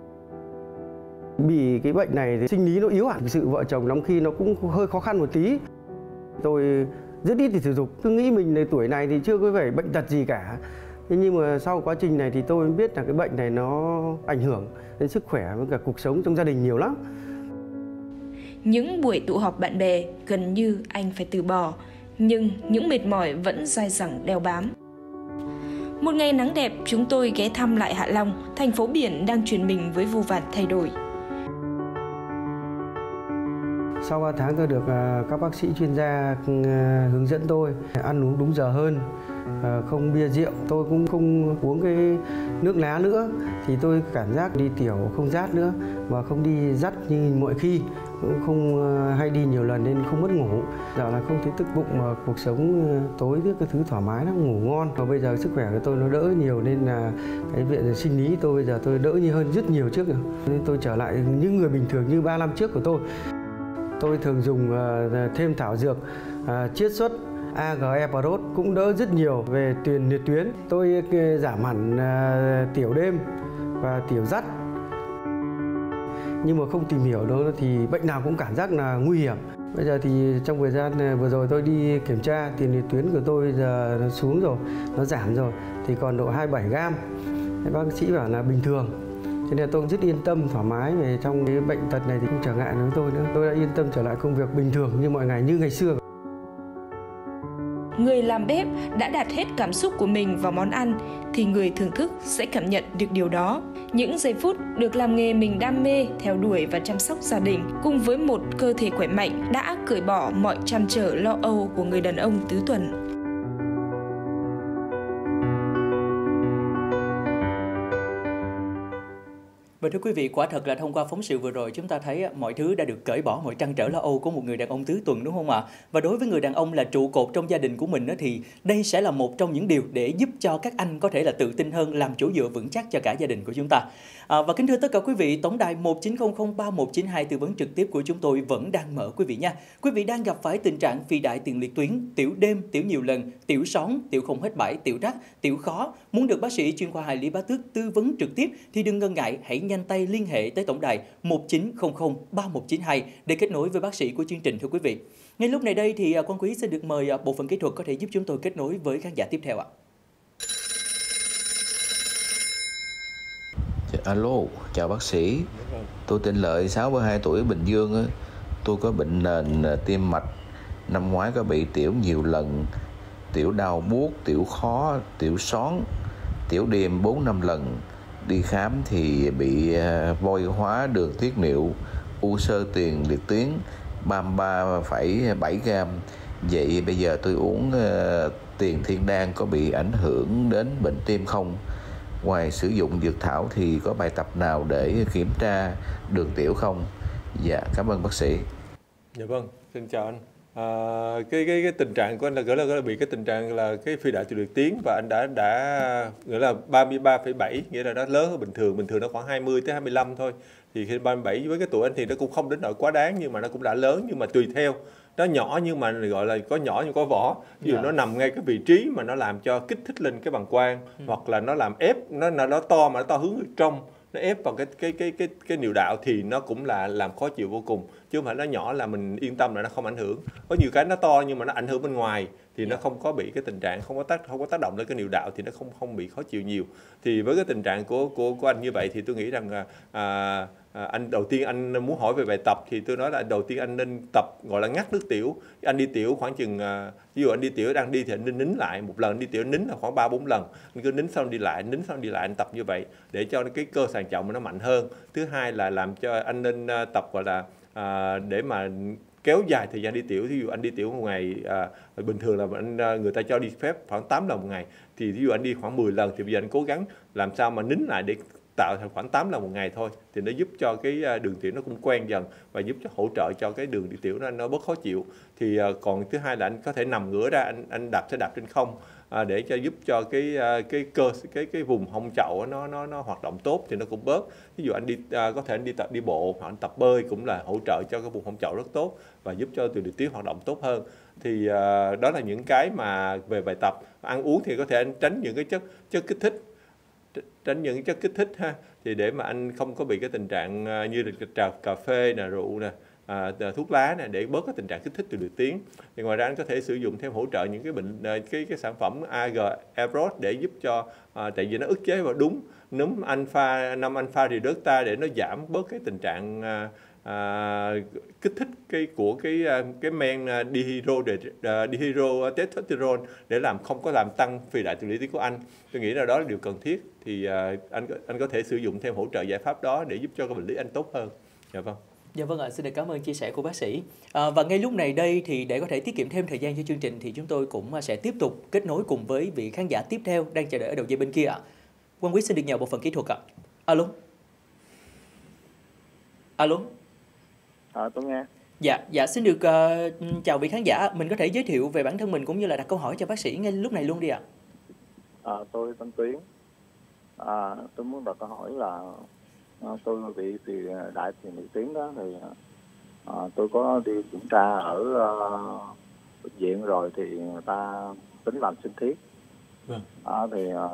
Bị cái bệnh này thì sinh lý nó yếu hẳn. Sự vợ chồng lắm khi nó cũng hơi khó khăn một tí. Tôi rất ít thì thể dục. Tôi nghĩ mình tuổi này thì chưa có phải bệnh tật gì cả. Thế nhưng mà sau quá trình này thì tôi biết là cái bệnh này nó ảnh hưởng đến sức khỏe với cả cuộc sống trong gia đình nhiều lắm. Những buổi tụ họp bạn bè gần như anh phải từ bỏ. Nhưng những mệt mỏi vẫn dai dẳng đeo bám. Một ngày nắng đẹp, chúng tôi ghé thăm lại Hạ Long, thành phố biển đang chuyển mình với vô vàn thay đổi. Sau ba tháng tôi được các bác sĩ chuyên gia hướng dẫn tôi ăn uống đúng giờ hơn, không bia rượu. Tôi cũng không uống cái nước lá nữa, thì tôi cảm giác đi tiểu không rát nữa và không đi dắt như mọi khi. Cũng không hay đi nhiều lần nên không mất ngủ. Dạo là không thấy tức bụng mà cuộc sống tối tiếc cái thứ thoải mái lắm, ngủ ngon. Và bây giờ sức khỏe của tôi nó đỡ nhiều nên là cái viện sinh lý tôi bây giờ tôi đỡ như hơn rất nhiều trước rồi. Nên tôi trở lại những người bình thường như ba năm trước của tôi. Tôi thường dùng thêm thảo dược chiết xuất a giê e Pro cũng đỡ rất nhiều về tiền liệt tuyến. Tôi giảm hẳn tiểu đêm và tiểu dắt. Nhưng mà không tìm hiểu đó thì bệnh nào cũng cảm giác là nguy hiểm. Bây giờ thì trong thời gian vừa rồi tôi đi kiểm tra tiền liệt tuyến của tôi giờ nó xuống rồi, nó giảm rồi thì còn độ hai mươi bảy gam. Bác sĩ bảo là bình thường. Cho nên tôi rất yên tâm, thoải mái về trong cái bệnh tật này thì không trở ngại với tôi nữa. Tôi đã yên tâm trở lại công việc bình thường như mọi ngày, như ngày xưa. Người làm bếp đã đặt hết cảm xúc của mình vào món ăn thì người thưởng thức sẽ cảm nhận được điều đó. Những giây phút được làm nghề mình đam mê, theo đuổi và chăm sóc gia đình cùng với một cơ thể khỏe mạnh đã cởi bỏ mọi trăn trở lo âu của người đàn ông tứ tuần. Và thưa quý vị, quả thật là thông qua phóng sự vừa rồi chúng ta thấy mọi thứ đã được cởi bỏ, mọi trăn trở lo âu của một người đàn ông tứ tuần, đúng không ạ? Và đối với người đàn ông là trụ cột trong gia đình của mình thì đây sẽ là một trong những điều để giúp cho các anh có thể là tự tin hơn, làm chỗ dựa vững chắc cho cả gia đình của chúng ta. À, và kính thưa tất cả quý vị, tổng đài một chín không không ba một chín hai tư vấn trực tiếp của chúng tôi vẫn đang mở quý vị nha. Quý vị đang gặp phải tình trạng phi đại tiền liệt tuyến, tiểu đêm, tiểu nhiều lần, tiểu són, tiểu không hết bãi, tiểu rắt, tiểu khó, muốn được bác sĩ chuyên khoa Hải Lý Bá Tước tư vấn trực tiếp thì đừng ngần ngại, hãy nhanh tay liên hệ tới tổng đài một chín không không ba một chín hai để kết nối với bác sĩ của chương trình thưa quý vị. Ngay lúc này đây thì Quang Quý sẽ được mời bộ phận kỹ thuật có thể giúp chúng tôi kết nối với khán giả tiếp theo ạ. Alo, chào bác sĩ. Tôi tên Lợi, sáu mươi hai tuổi, Bình Dương. Tôi có bệnh nền tim mạch. Năm ngoái có bị tiểu nhiều lần, tiểu đau buốt, tiểu khó, tiểu són, tiểu đêm bốn năm lần. Đi khám thì bị vôi hóa đường tiết niệu, u xơ tiền liệt tuyến, ba mươi ba phẩy bảy gam. Vậy bây giờ tôi uống uh, tiền thiên đàng có bị ảnh hưởng đến bệnh tim không? Ngoài sử dụng dược thảo thì có bài tập nào để kiểm tra đường tiểu không? Dạ, cảm ơn bác sĩ. Dạ vâng, xin chào anh. À, cái cái cái tình trạng của anh là gọi là, gọi là bị cái tình trạng là cái phi đại tiền liệt tuyến, và anh đã đã nghĩa là ba mươi ba phẩy bảy, nghĩa là nó lớn hơn bình thường, bình thường nó khoảng hai mươi tới hai mươi lăm thôi. Thì khi ba mươi bảy với cái tuổi anh thì nó cũng không đến nỗi quá đáng, nhưng mà nó cũng đã lớn, nhưng mà tùy theo. Nó nhỏ nhưng mà gọi là có nhỏ nhưng có vỏ. Ví dụ yeah. nó nằm ngay cái vị trí mà nó làm cho kích thích lên cái bàng quang, ừ. hoặc là nó làm ép, nó nó to mà nó to hướng ở trong, nó ép vào cái cái cái cái cái niệu đạo thì nó cũng là làm khó chịu vô cùng, chứ không phải nó nhỏ là mình yên tâm là nó không ảnh hưởng. Có nhiều cái nó to nhưng mà nó ảnh hưởng bên ngoài thì yeah. nó không có bị cái tình trạng không có tác không có tác động lên cái niệu đạo thì nó không không bị khó chịu nhiều. Thì với cái tình trạng của của của anh như vậy thì tôi nghĩ rằng à, à, anh đầu tiên anh muốn hỏi về bài tập thì tôi nói là đầu tiên anh nên tập gọi là ngắt nước tiểu. Anh đi tiểu khoảng chừng à, ví dụ anh đi tiểu đang đi thì anh nên nín lại một lần, đi tiểu nín là khoảng ba bốn lần, anh cứ nín xong đi lại, nín xong đi lại, anh tập như vậy để cho cái cơ sàn trọng nó mạnh hơn. Thứ hai là làm cho anh nên tập gọi là à, để mà kéo dài thời gian đi tiểu. Ví dụ anh đi tiểu một ngày à, bình thường là anh người ta cho đi phép khoảng tám lần một ngày, thì ví dụ anh đi khoảng mười lần thì bây giờ anh cố gắng làm sao mà nín lại để tạo thành khoảng tám lần một ngày thôi, thì nó giúp cho cái đường tiểu nó cũng quen dần và giúp cho hỗ trợ cho cái đường đi tiểu nó nó bớt khó chịu. Thì còn thứ hai là anh có thể nằm ngửa ra, anh anh đạp sẽ đạp trên không à, để cho giúp cho cái cái cơ cái cái vùng hông chậu nó nó nó hoạt động tốt thì nó cũng bớt. Ví dụ anh đi à, có thể anh đi tập đi bộ hoặc anh tập bơi cũng là hỗ trợ cho cái vùng hông chậu rất tốt và giúp cho đường đi tiểu hoạt động tốt hơn. Thì à, đó là những cái mà về bài tập. Ăn uống thì có thể anh tránh những cái chất chất kích thích, tránh những chất kích thích ha, thì để mà anh không có bị cái tình trạng như là trà cà phê nè, rượu nè, à, thuốc lá nè, để bớt cái tình trạng kích thích từ đường tuyến. Thì ngoài ra anh có thể sử dụng thêm hỗ trợ những cái bệnh cái cái sản phẩm a giê Airbrod để giúp cho à, tại vì nó ức chế vào đúng núm alpha năm alpha reductase để nó giảm bớt cái tình trạng à, À, kích thích cái của cái cái men dihydro dihydrotestosterone để làm không có làm tăng phi đại tiền liệt tuyến của anh. Tôi nghĩ là đó là điều cần thiết. Thì à, anh anh có thể sử dụng thêm hỗ trợ giải pháp đó để giúp cho cái bệnh lý anh tốt hơn. Dạ vâng. Dạ vâng ạ, xin được cảm ơn chia sẻ của bác sĩ. À, và ngay lúc này đây thì để có thể tiết kiệm thêm thời gian cho chương trình thì chúng tôi cũng sẽ tiếp tục kết nối cùng với vị khán giả tiếp theo đang chờ đợi ở đầu dây bên kia ạ. Quang Quý xin được nhờ bộ phận kỹ thuật ạ. Alo. Alo. À, tôi nghe. Dạ, dạ xin được uh, chào vị khán giả. Mình có thể giới thiệu về bản thân mình cũng như là đặt câu hỏi cho bác sĩ ngay lúc này luôn đi ạ. À, tôi tên Tuyến. À, tôi muốn đặt câu hỏi là à, tôi bị thì đại tiền liệt tuyến đó thì à, tôi có đi kiểm tra ở uh, bệnh viện rồi thì người ta tính làm sinh thiết. Vâng. À, thì à,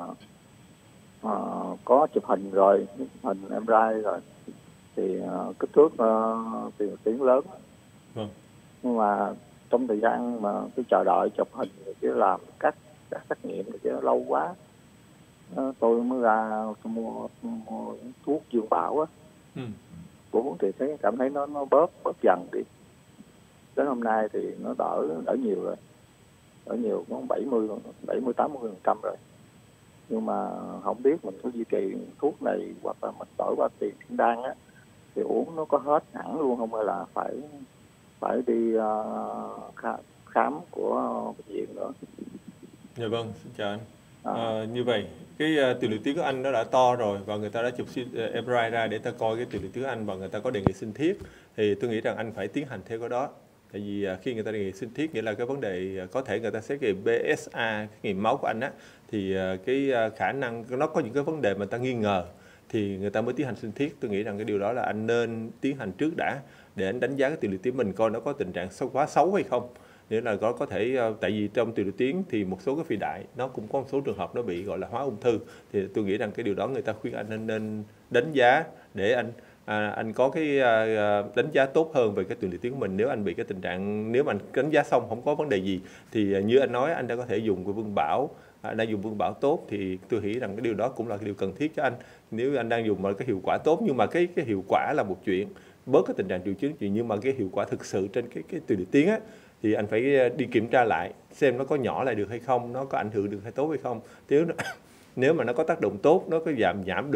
à, có chụp hình rồi, chụp hình em trai rồi. Thì uh, kích thước uh, tiền tuyến lớn, vâng. Nhưng mà trong thời gian mà tôi chờ đợi chụp hình chứ làm các các xét nghiệm chứ lâu quá, uh, tôi mới ra tôi mua, mua thuốc Dương Bảo á, ừ. Cũng thì thấy cảm thấy nó nó bớt bớt dần đi. Đến hôm nay thì nó đỡ đỡ nhiều rồi, đỡ nhiều cũng bảy mươi bảy mươi tám mươi phần trăm rồi. Nhưng mà không biết mình có duy trì thuốc này hoặc là mình đổi qua tiền thiên đan á thì uống nó có hết hẳn luôn không, hay là phải phải đi uh, khám, khám của bệnh viện nữa. Dạ vâng, xin chào anh. À. À, như vậy cái uh, tiền liệt tuyến của anh nó đã to rồi và người ta đã chụp uh, em rờ i ra để ta coi cái tiền liệt tuyến của anh và người ta có đề nghị sinh thiết, thì tôi nghĩ rằng anh phải tiến hành theo cái đó. Tại vì uh, khi người ta đề nghị sinh thiết nghĩa là cái vấn đề uh, có thể người ta xét nghiệm bê ét a, cái nghiệm máu của anh á, thì uh, cái uh, khả năng nó có những cái vấn đề mà ta nghi ngờ thì người ta mới tiến hành sinh thiết. Tôi nghĩ rằng cái điều đó là anh nên tiến hành trước đã để anh đánh giá cái tiền liệt tuyến mình coi nó có tình trạng sâu quá xấu hay không. Nghĩa là có có thể tại vì trong tiền liệt tuyến thì một số cái phi đại nó cũng có một số trường hợp nó bị gọi là hóa ung thư, thì tôi nghĩ rằng cái điều đó người ta khuyên anh nên, nên đánh giá để anh à, anh có cái à, đánh giá tốt hơn về cái tiền liệt tuyến của mình. Nếu anh bị cái tình trạng nếu mà anh đánh giá xong không có vấn đề gì thì như anh nói anh đã có thể dùng cái Vương Bảo. Anh đang dùng Vương Bảo tốt thì tôi nghĩ rằng cái điều đó cũng là cái điều cần thiết cho anh. Nếu anh đang dùng mà cái hiệu quả tốt, nhưng mà cái cái hiệu quả là một chuyện, bớt cái tình trạng triệu chứng chuyện, nhưng mà cái hiệu quả thực sự trên cái cái tiền liệt tuyến á thì anh phải đi kiểm tra lại xem nó có nhỏ lại được hay không, nó có ảnh hưởng được hay tốt hay không. Nếu nếu mà nó có tác động tốt, nó có giảm giảm được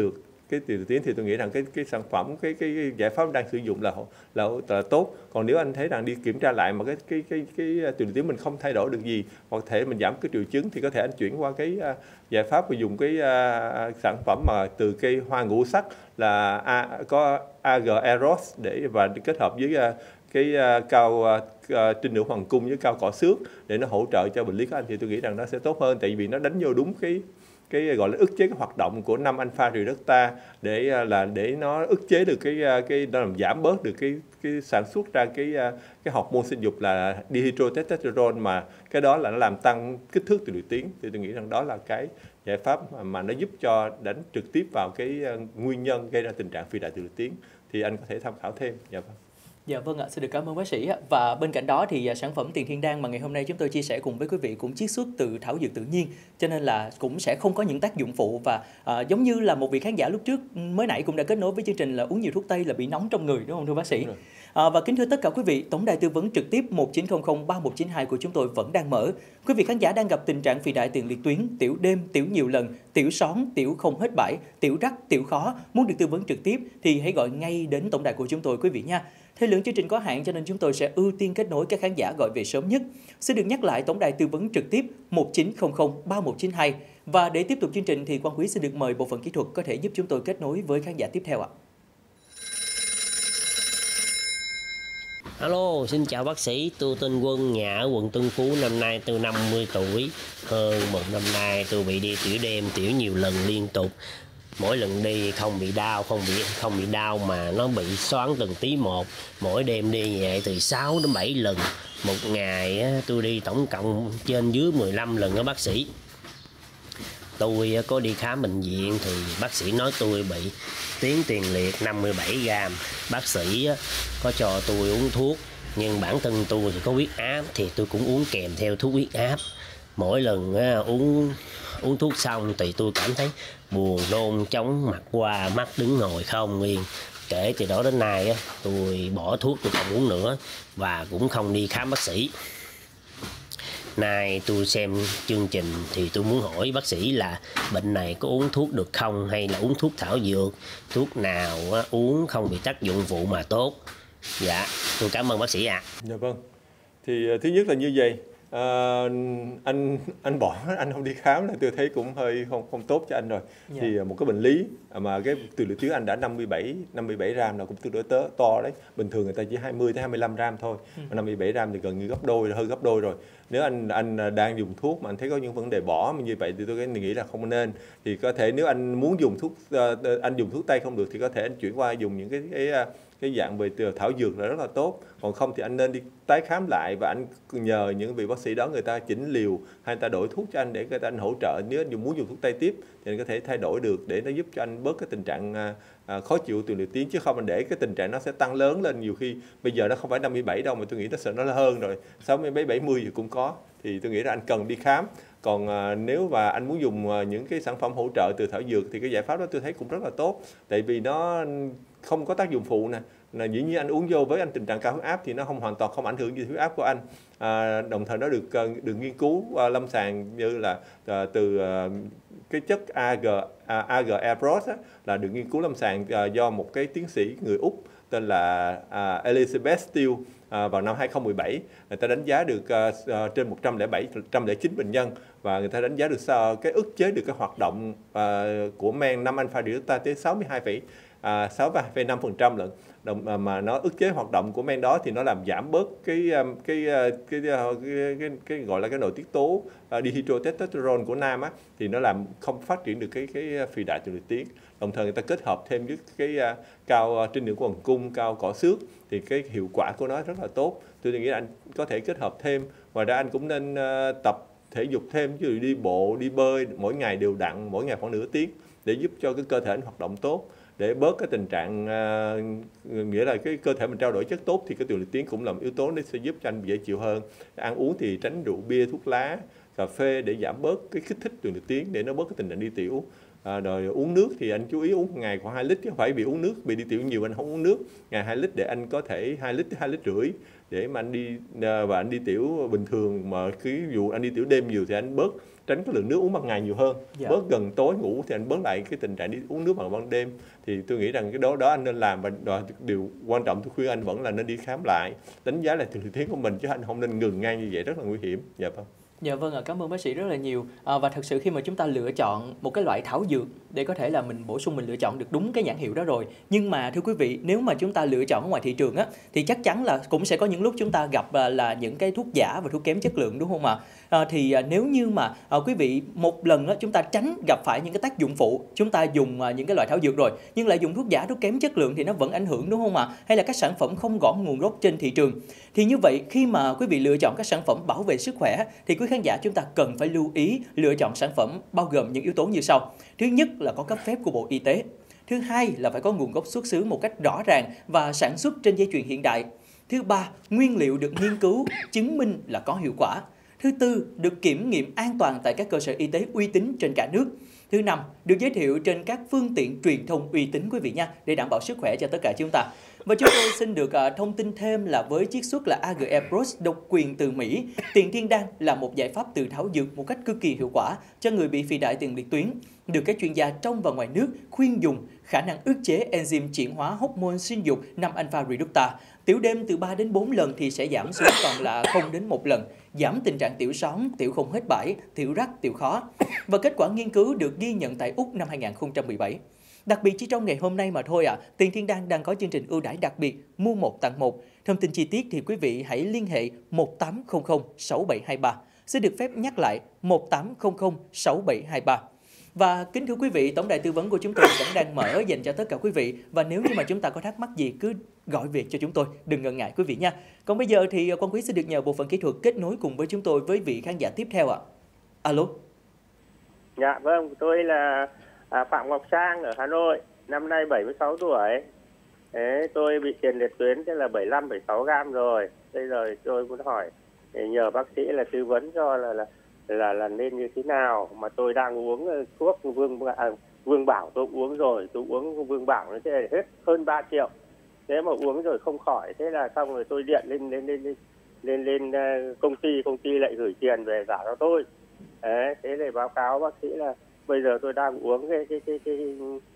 cái tiền liệt tuyến thì tôi nghĩ rằng cái cái sản phẩm cái cái, cái giải pháp đang sử dụng là là, là tốt. Còn nếu anh thấy rằng đi kiểm tra lại mà cái cái cái cái, cái tiền liệt tuyến mình không thay đổi được gì, hoặc thể mình giảm cái triệu chứng, thì có thể anh chuyển qua cái uh, giải pháp và dùng cái uh, sản phẩm mà từ cây hoa ngũ sắc là A, có a giê Eros để và kết hợp với uh, cái uh, cao uh, uh, trinh nữ hoàng cung với cao cỏ xước để nó hỗ trợ cho bệnh lý của anh, thì tôi nghĩ rằng nó sẽ tốt hơn, tại vì nó đánh vô đúng cái cái gọi là ức chế cái hoạt động của năm alpha reductase để là để nó ức chế được cái cái nó làm giảm bớt được cái cái sản xuất ra cái cái hormone sinh dục là dihydrotestosterone, mà cái đó là nó làm tăng kích thước tiền liệt tuyến. Thì tôi nghĩ rằng đó là cái giải pháp mà, mà nó giúp cho đánh trực tiếp vào cái nguyên nhân gây ra tình trạng phi đại tiền liệt tuyến, thì anh có thể tham khảo thêm. Dạ vâng. Dạ vâng ạ, xin được cảm ơn bác sĩ. Và bên cạnh đó thì sản phẩm Tiền Thiên Đan mà ngày hôm nay chúng tôi chia sẻ cùng với quý vị cũng chiết xuất từ thảo dược tự nhiên, cho nên là cũng sẽ không có những tác dụng phụ. Và à, giống như là một vị khán giả lúc trước mới nãy cũng đã kết nối với chương trình là uống nhiều thuốc tây là bị nóng trong người, đúng không thưa bác sĩ? À, và kính thưa tất cả quý vị, tổng đài tư vấn trực tiếp một chín không không ba một chín hai của chúng tôi vẫn đang mở. Quý vị khán giả đang gặp tình trạng phì đại tiền liệt tuyến, tiểu đêm, tiểu nhiều lần, tiểu són, tiểu không hết bãi, tiểu rắc, tiểu khó, muốn được tư vấn trực tiếp thì hãy gọi ngay đến tổng đài của chúng tôi quý vị nha. Thời lượng chương trình có hạn cho nên chúng tôi sẽ ưu tiên kết nối các khán giả gọi về sớm nhất. Xin được nhắc lại tổng đài tư vấn trực tiếp một chín không không ba một chín hai. Và để tiếp tục chương trình thì Quang Quý xin được mời bộ phận kỹ thuật có thể giúp chúng tôi kết nối với khán giả tiếp theo ạ. Alo, xin chào bác sĩ, tôi tên Quân, nhà ở quận Tân Phú, năm nay tôi năm mươi tuổi. Hơn một năm nay tôi bị đi tiểu đêm, tiểu nhiều lần liên tục. Mỗi lần đi không bị đau, không bị không bị đau mà nó bị xoắn từng tí một. Mỗi đêm đi như vậy từ sáu đến bảy lần. Một ngày tôi đi tổng cộng trên dưới mười lăm lần đó bác sĩ. Tôi có đi khám bệnh viện thì bác sĩ nói tôi bị tuyến tiền liệt năm mươi bảy gam. Bác sĩ có cho tôi uống thuốc, nhưng bản thân tôi thì có huyết áp thì tôi cũng uống kèm theo thuốc huyết áp. Mỗi lần uống uống thuốc xong thì tôi cảm thấy buồn nôn, chóng mặt qua, mắt đứng ngồi không yên. Kể từ đó đến nay tôi bỏ thuốc, tôi không uống nữa và cũng không đi khám bác sĩ. Nay tôi xem chương trình thì tôi muốn hỏi bác sĩ là bệnh này có uống thuốc được không, hay là uống thuốc thảo dược, thuốc nào uống không bị tác dụng phụ mà tốt. Dạ, tôi cảm ơn bác sĩ ạ. À. Dạ vâng. Thì thứ nhất là như vậy. À, anh anh bỏ anh không đi khám là tôi thấy cũng hơi không không tốt cho anh rồi. Yeah. Thì một cái bệnh lý mà cái tiền liệt tuyến anh đã năm mươi bảy gram là cũng tương đối tớ, to đấy. Bình thường người ta chỉ hai mươi tới hai mươi lăm gram thôi. Ừ. năm mươi bảy gram thì gần như gấp đôi, hơn gấp đôi rồi. Nếu anh anh đang dùng thuốc mà anh thấy có những vấn đề bỏ như vậy thì tôi nghĩ là không nên. Thì có thể nếu anh muốn dùng thuốc anh dùng thuốc tây không được thì có thể anh chuyển qua dùng những cái cái cái dạng về thảo dược là rất là tốt. Còn không thì anh nên đi tái khám lại và anh nhờ những vị bác sĩ đó người ta chỉnh liều hay người ta đổi thuốc cho anh để người ta anh hỗ trợ. Nếu anh muốn dùng thuốc tây tiếp thì anh có thể thay đổi được để nó giúp cho anh bớt cái tình trạng à, khó chịu tiền liệt tuyến, chứ không anh để cái tình trạng nó sẽ tăng lớn lên. Nhiều khi bây giờ nó không phải năm mươi bảy đâu mà tôi nghĩ nó sợ nó hơn rồi, sáu mươi mấy bảy mươi thì cũng có. Thì tôi nghĩ là anh cần đi khám. Còn à, nếu mà anh muốn dùng à, những cái sản phẩm hỗ trợ từ thảo dược thì cái giải pháp đó tôi thấy cũng rất là tốt, tại vì nó không có tác dụng phụ nè. Là dĩ nhiên anh uống vô với anh tình trạng cao huyết áp thì nó không hoàn toàn không ảnh hưởng gì huyết áp của anh. À, đồng thời nó được được nghiên cứu uh, lâm sàng như là uh, từ uh, cái chất a giê Eros là được nghiên cứu lâm sàng uh, do một cái tiến sĩ người Úc tên là uh, Elizabeth Steele uh, vào năm hai không một bảy. Người ta đánh giá được uh, uh, trên một trăm lẻ bảy, một trăm lẻ chín bệnh nhân và người ta đánh giá được uh, cái ức chế được cái hoạt động uh, của men năm alpha reductase tới sáu mươi hai phẩy năm phần trăm lận. Đồng, mà nó ức chế hoạt động của men đó thì nó làm giảm bớt cái cái cái cái, cái, cái, cái gọi là cái nội tiết tố uh, dihydrotestosterone của nam á, thì nó làm không phát triển được cái cái phì đại tiền liệt tuyến. Đồng thời người ta kết hợp thêm với cái uh, cao uh, trinh nữ hoàng cung, cao cỏ xước thì cái hiệu quả của nó rất là tốt. Tôi nghĩ là anh có thể kết hợp thêm. Ngoài ra anh cũng nên uh, tập thể dục thêm, ví dụ đi bộ, đi bơi mỗi ngày đều đặn, mỗi ngày khoảng nửa tiếng để giúp cho cái cơ thể anh hoạt động tốt, để bớt cái tình trạng uh, nghĩa là cái cơ thể mình trao đổi chất tốt thì cái tiền liệt tuyến cũng là một yếu tố để sẽ giúp cho anh dễ chịu hơn. Ăn uống thì tránh rượu bia, thuốc lá, cà phê để giảm bớt cái kích thích tiền liệt tuyến, để nó bớt cái tình trạng đi tiểu. À, rồi uống nước thì anh chú ý uống một ngày khoảng hai lít, chứ không phải bị uống nước, bị đi tiểu nhiều anh không uống nước. Ngày hai lít để anh có thể hai lít hai lít rưỡi để mà anh đi và anh đi tiểu bình thường, mà ví dụ anh đi tiểu đêm nhiều thì anh bớt tránh cái lượng nước uống ban ngày nhiều hơn. Dạ. Bớt gần tối ngủ thì anh bớt lại cái tình trạng đi uống nước vào ban đêm. Thì tôi nghĩ rằng cái đó đó anh nên làm, và điều quan trọng tôi khuyên anh vẫn là nên đi khám lại, đánh giá lại tình tiến của mình, chứ anh không nên ngừng ngay như vậy, rất là nguy hiểm. Dạ vâng. Dạ vâng ạ, cảm ơn bác sĩ rất là nhiều. À, và thật sự khi mà chúng ta lựa chọn một cái loại thảo dược để có thể là mình bổ sung, mình lựa chọn được đúng cái nhãn hiệu đó rồi. Nhưng mà thưa quý vị, nếu mà chúng ta lựa chọn ở ngoài thị trường á, thì chắc chắn là cũng sẽ có những lúc chúng ta gặp là, là những cái thuốc giả và thuốc kém chất lượng, đúng không ạ? À, thì à, nếu như mà à, quý vị một lần á, chúng ta tránh gặp phải những cái tác dụng phụ, chúng ta dùng à, những cái loại thảo dược rồi, nhưng lại dùng thuốc giả, thuốc kém chất lượng thì nó vẫn ảnh hưởng, đúng không ạ? Hay là các sản phẩm không rõ nguồn gốc trên thị trường. Thì như vậy khi mà quý vị lựa chọn các sản phẩm bảo vệ sức khỏe thì quý khán giả chúng ta cần phải lưu ý lựa chọn sản phẩm bao gồm những yếu tố như sau. Thứ nhất là có cấp phép của Bộ Y tế. Thứ hai là phải có nguồn gốc xuất xứ một cách rõ ràng và sản xuất trên dây chuyền hiện đại. Thứ ba, nguyên liệu được nghiên cứu, chứng minh là có hiệu quả. Thứ tư, được kiểm nghiệm an toàn tại các cơ sở y tế uy tín trên cả nước. Thứ năm, được giới thiệu trên các phương tiện truyền thông uy tín quý vị nha, để đảm bảo sức khỏe cho tất cả chúng ta. Và chúng tôi xin được uh, thông tin thêm là với chiết xuất là a giê e Plus độc quyền từ Mỹ, Tiền Thiên Đan là một giải pháp từ thảo dược một cách cực kỳ hiệu quả cho người bị phì đại tiền liệt tuyến, được các chuyên gia trong và ngoài nước khuyên dùng, khả năng ức chế enzyme chuyển hóa hormone sinh dục năm alpha reductase. Tiểu đêm từ ba đến bốn lần thì sẽ giảm xuống còn là không đến một lần, giảm tình trạng tiểu són, tiểu không hết bãi, tiểu rắc, tiểu khó. Và kết quả nghiên cứu được ghi nhận tại Úc năm hai nghìn không trăm mười bảy. Đặc biệt chỉ trong ngày hôm nay mà thôi ạ, à, Tiền Thiên Đan đang có chương trình ưu đãi đặc biệt mua một tặng một. Thông tin chi tiết thì quý vị hãy liên hệ một tám không không sáu bảy hai ba. Xin được phép nhắc lại một tám không không sáu bảy hai ba. Và kính thưa quý vị, tổng đài tư vấn của chúng tôi vẫn đang mở dành cho tất cả quý vị. Và nếu như mà chúng ta có thắc mắc gì cứ gọi về cho chúng tôi, đừng ngần ngại quý vị nha. Còn bây giờ thì Quang Quý sẽ được nhờ bộ phận kỹ thuật kết nối cùng với chúng tôi với vị khán giả tiếp theo ạ. À. Alo. Dạ vâng, tôi là À, Phạm Ngọc Sang ở Hà Nội, năm nay bảy mươi sáu tuổi. Thế tôi bị tiền liệt tuyến tức là bảy mươi lăm, bảy mươi sáu gam rồi. Bây giờ tôi muốn hỏi nhờ bác sĩ là tư vấn cho là là là, là nên như thế nào, mà tôi đang uống thuốc Vương à, Vương Bảo tôi uống rồi, tôi uống Vương Bảo nó thế hết hơn ba triệu. Thế mà uống rồi không khỏi, thế là xong rồi tôi điện lên lên lên lên lên, lên công ty, công ty lại gửi tiền về trả cho tôi. Thế, thế để báo cáo bác sĩ là bây giờ tôi đang uống cái cái cái, cái, cái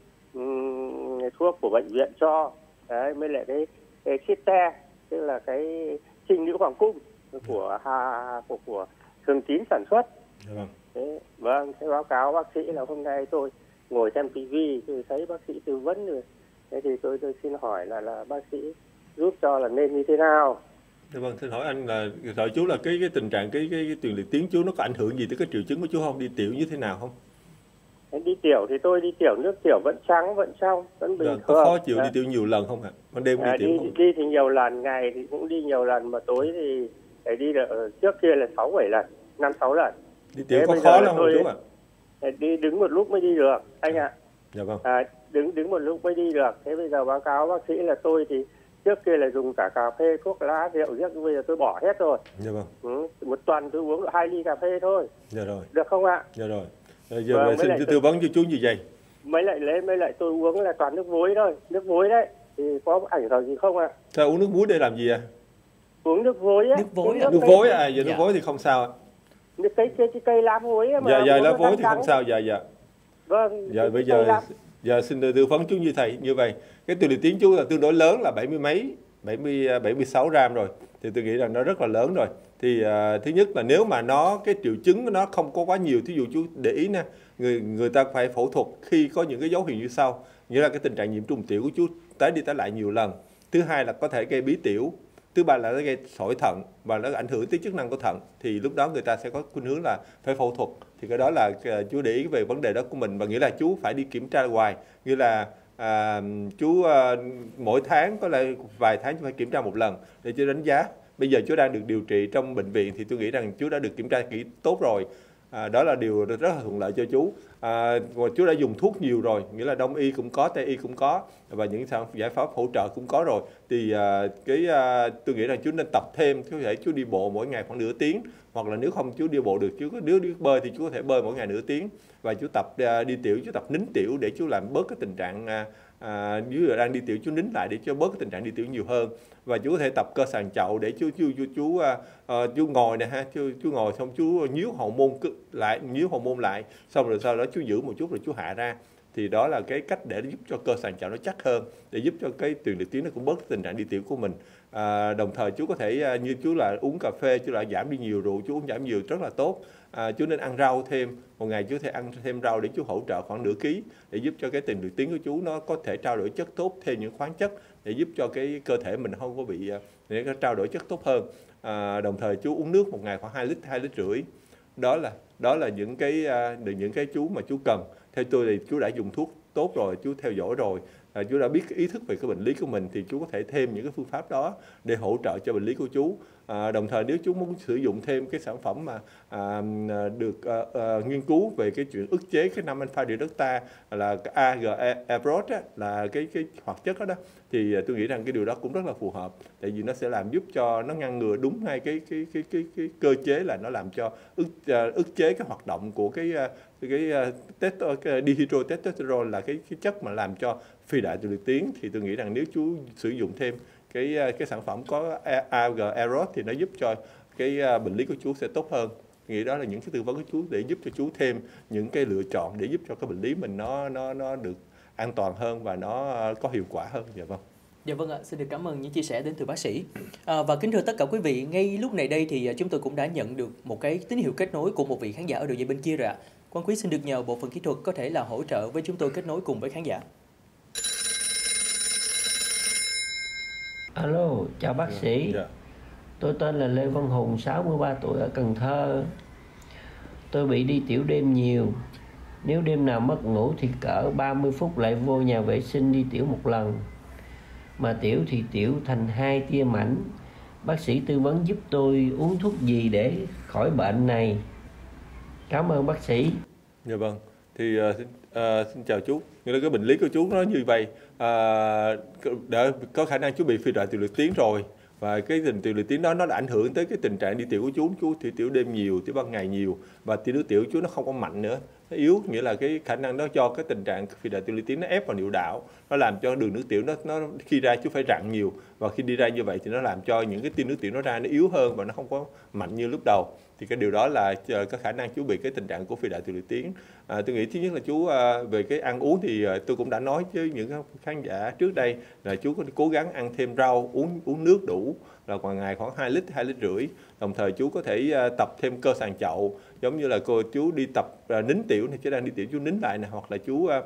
um, thuốc của bệnh viện cho, đấy, mới lại cái, cái Kite, tức là cái trinh nữ hoàng cung của hà của của Thường Tín sản xuất. Vâng. Thế, vâng, thế báo cáo bác sĩ là hôm nay tôi ngồi xem tivi tôi thấy bác sĩ tư vấn rồi, thế thì tôi tôi xin hỏi là là bác sĩ giúp cho là nên như thế nào. Vâng, xin hỏi anh là hỏi chú là cái cái tình trạng cái cái, cái tiền liệt tuyến chú nó có ảnh hưởng gì tới cái triệu chứng của chú không? Đi tiểu như thế nào không? Đi tiểu thì tôi đi tiểu, nước tiểu vẫn trắng, vẫn trong, vẫn bình Rồi, thường. Có khó chịu à. Đi tiểu nhiều lần không ạ? À? Ban đêm à, đi tiểu đi, không? đi thì nhiều lần, ngày thì cũng đi nhiều lần, mà tối thì phải đi được, trước kia là sáu bảy lần, năm sáu lần. Đi tiểu Thế có khó lắm không chú ạ? À? Đi đứng một lúc mới đi được, anh ạ. À. Dạ vâng. À, đứng đứng một lúc mới đi được. Thế bây giờ báo cáo bác sĩ là tôi thì trước kia là dùng cả cà phê, thuốc lá, rượu riếc, bây giờ tôi bỏ hết rồi. Dạ vâng. Ừ, một tuần tôi uống hai ly cà phê thôi. Dạ rồi. Được không ạ? Dạ rồi. Rồi giờ vâng, xin tư tôi... vấn cho chú như vậy. Mấy lại lấy mấy lại tôi uống là toàn nước muối thôi, nước muối đấy. Thì có ảnh hưởng gì không ạ? À? Sao uống nước muối để làm gì à? Uống nước vối á. Nước vối à? Nước vối à, giờ dạ. Nước vối thì không sao ạ. À? Nước cây cây cây lá vối mà. Dạ dạ lá vối thì không sao, dạ dạ. Vâng. Giờ bây giờ giờ xin tư vấn chú như thầy như vậy. Cái tiền liệt tuyến chú là tương đối lớn, là bảy mươi mấy, bảy mươi bảy mươi sáu gram rồi. Thì tôi nghĩ rằng nó rất là lớn rồi. Thì uh, thứ nhất là nếu mà nó cái triệu chứng của nó không có quá nhiều, thí dụ chú để ý nè, người người ta phải phẫu thuật khi có những cái dấu hiệu như sau, nghĩa là cái tình trạng nhiễm trùng tiểu của chú tái đi tái lại nhiều lần. Thứ hai là có thể gây bí tiểu. Thứ ba là nó gây sỏi thận và nó ảnh hưởng tới chức năng của thận. Thì lúc đó người ta sẽ có khuynh hướng là phải phẫu thuật. Thì cái đó là uh, chú để ý về vấn đề đó của mình, và nghĩa là chú phải đi kiểm tra hoài, nghĩa là à, chú à, mỗi tháng có lại vài tháng chú phải kiểm tra một lần để chú đánh giá. Bây giờ chú đang được điều trị trong bệnh viện thì tôi nghĩ rằng chú đã được kiểm tra kỹ tốt rồi. À, đó là điều rất là thuận lợi cho chú. À, chú đã dùng thuốc nhiều rồi, nghĩa là Đông y cũng có, Tây y cũng có và những giải pháp hỗ trợ cũng có rồi. Thì à, cái à, tôi nghĩ rằng chú nên tập thêm, có thể chú đi bộ mỗi ngày khoảng nửa tiếng, hoặc là nếu không chú đi bộ được, chú có nếu đi bơi thì chú có thể bơi mỗi ngày nửa tiếng, và chú tập à, đi tiểu, chú tập nín tiểu để chú làm bớt cái tình trạng à, à, nếu là đang đi tiểu chú nín lại để cho bớt cái tình trạng đi tiểu nhiều hơn. Và chú có thể tập cơ sàn chậu để chú chú chú, chú, à, à, chú ngồi nè ha, chú, chú ngồi xong chú nhíu hậu môn lại, nhíu hậu môn lại, xong rồi sau đó chú giữ một chút rồi chú hạ ra. Thì đó là cái cách để giúp cho cơ sàn chậu nó chắc hơn, để giúp cho cái tiền liệt tuyến nó cũng bớt tình trạng đi tiểu của mình. À, đồng thời chú có thể như chú là uống cà phê, chú là giảm đi nhiều rượu, chú uống giảm nhiều rất là tốt. À, chú nên ăn rau thêm, một ngày chú có thể ăn thêm rau để chú hỗ trợ khoảng nửa ký, để giúp cho cái tiền liệt tuyến của chú nó có thể trao đổi chất tốt, thêm những khoáng chất để giúp cho cái cơ thể mình không có bị để có trao đổi chất tốt hơn. À, đồng thời chú uống nước một ngày khoảng hai lít, hai lít rưỡi. Đó là đó là những cái những cái chú mà chú cần. Theo tôi thì chú đã dùng thuốc tốt rồi, chú theo dõi rồi, à, chú đã biết cái ý thức về cái bệnh lý của mình, thì chú có thể thêm những cái phương pháp đó để hỗ trợ cho bệnh lý của chú. À, đồng thời nếu chú muốn sử dụng thêm cái sản phẩm mà à, được à, à, nghiên cứu về cái chuyện ức chế cái năm alpha reductase là a giê e Ebrod là cái cái hoạt chất đó, đó thì tôi nghĩ rằng cái điều đó cũng rất là phù hợp, tại vì nó sẽ làm giúp cho nó ngăn ngừa đúng ngay cái cái cái cái cái cơ chế là nó làm cho ức uh, ức chế cái hoạt động của cái cái, cái, cái, cái dihydrotestosterone là cái cái chất mà làm cho phi đại từ liệt tuyến. Thì tôi nghĩ rằng nếu chú sử dụng thêm cái cái sản phẩm có a giê e Ebrod thì nó giúp cho cái bệnh lý của chú sẽ tốt hơn. Nghĩ đó là những cái tư vấn của chú để giúp cho chú thêm những cái lựa chọn để giúp cho cái bệnh lý mình nó nó nó được an toàn hơn và nó có hiệu quả hơn. Dạ vâng. Dạ vâng ạ, xin được cảm ơn những chia sẻ đến từ bác sĩ. À, và kính thưa tất cả quý vị, ngay lúc này đây thì chúng tôi cũng đã nhận được một cái tín hiệu kết nối của một vị khán giả ở đầu dây bên kia rồi ạ. Quang Quý xin được nhờ bộ phận kỹ thuật có thể là hỗ trợ với chúng tôi kết nối cùng với khán giả. Alo, chào bác sĩ. Yeah. Tôi tên là Lê Văn Hùng, sáu mươi ba tuổi ở Cần Thơ. Tôi bị đi tiểu đêm nhiều. Nếu đêm nào mất ngủ thì cỡ ba mươi phút lại vô nhà vệ sinh đi tiểu một lần. Mà tiểu thì tiểu thành hai tia mảnh. Bác sĩ tư vấn giúp tôi uống thuốc gì để khỏi bệnh này. Cảm ơn bác sĩ. Dạ vâng. Thì uh, uh, xin chào chú. Nghĩa là cái bệnh lý của chú nó như vậy. Uh, đã có khả năng chú bị phi đại tiểu liệt tuyến rồi. Và cái tình tiểu liệt tuyến đó nó đã ảnh hưởng tới cái tình trạng đi tiểu của chú. Chú tiểu tiểu đêm nhiều, tiểu ban ngày nhiều. Và tiểu nước tiểu chú nó không có mạnh nữa, nó yếu. Nghĩa là cái khả năng đó do cái tình trạng phi đại tiểu liệt tuyến nó ép vào niệu đạo, nó làm cho đường nước tiểu nó nó khi ra chú phải rặn nhiều, và khi đi ra như vậy thì nó làm cho những cái tia nước tiểu nó ra nó yếu hơn và nó không có mạnh như lúc đầu. Thì cái điều đó là có khả năng chú bị cái tình trạng của phi đại tiểu liệt tuyến. À, tôi nghĩ thứ nhất là chú à, về cái ăn uống thì à, tôi cũng đã nói với những khán giả trước đây là chú có cố gắng ăn thêm rau, uống uống nước đủ, là khoảng ngày khoảng hai lít, hai lít rưỡi. Đồng thời chú có thể à, tập thêm cơ sàn chậu, giống như là cô chú đi tập à, nín tiểu thì chú đang đi tiểu chú nín lại nè, hoặc là chú à,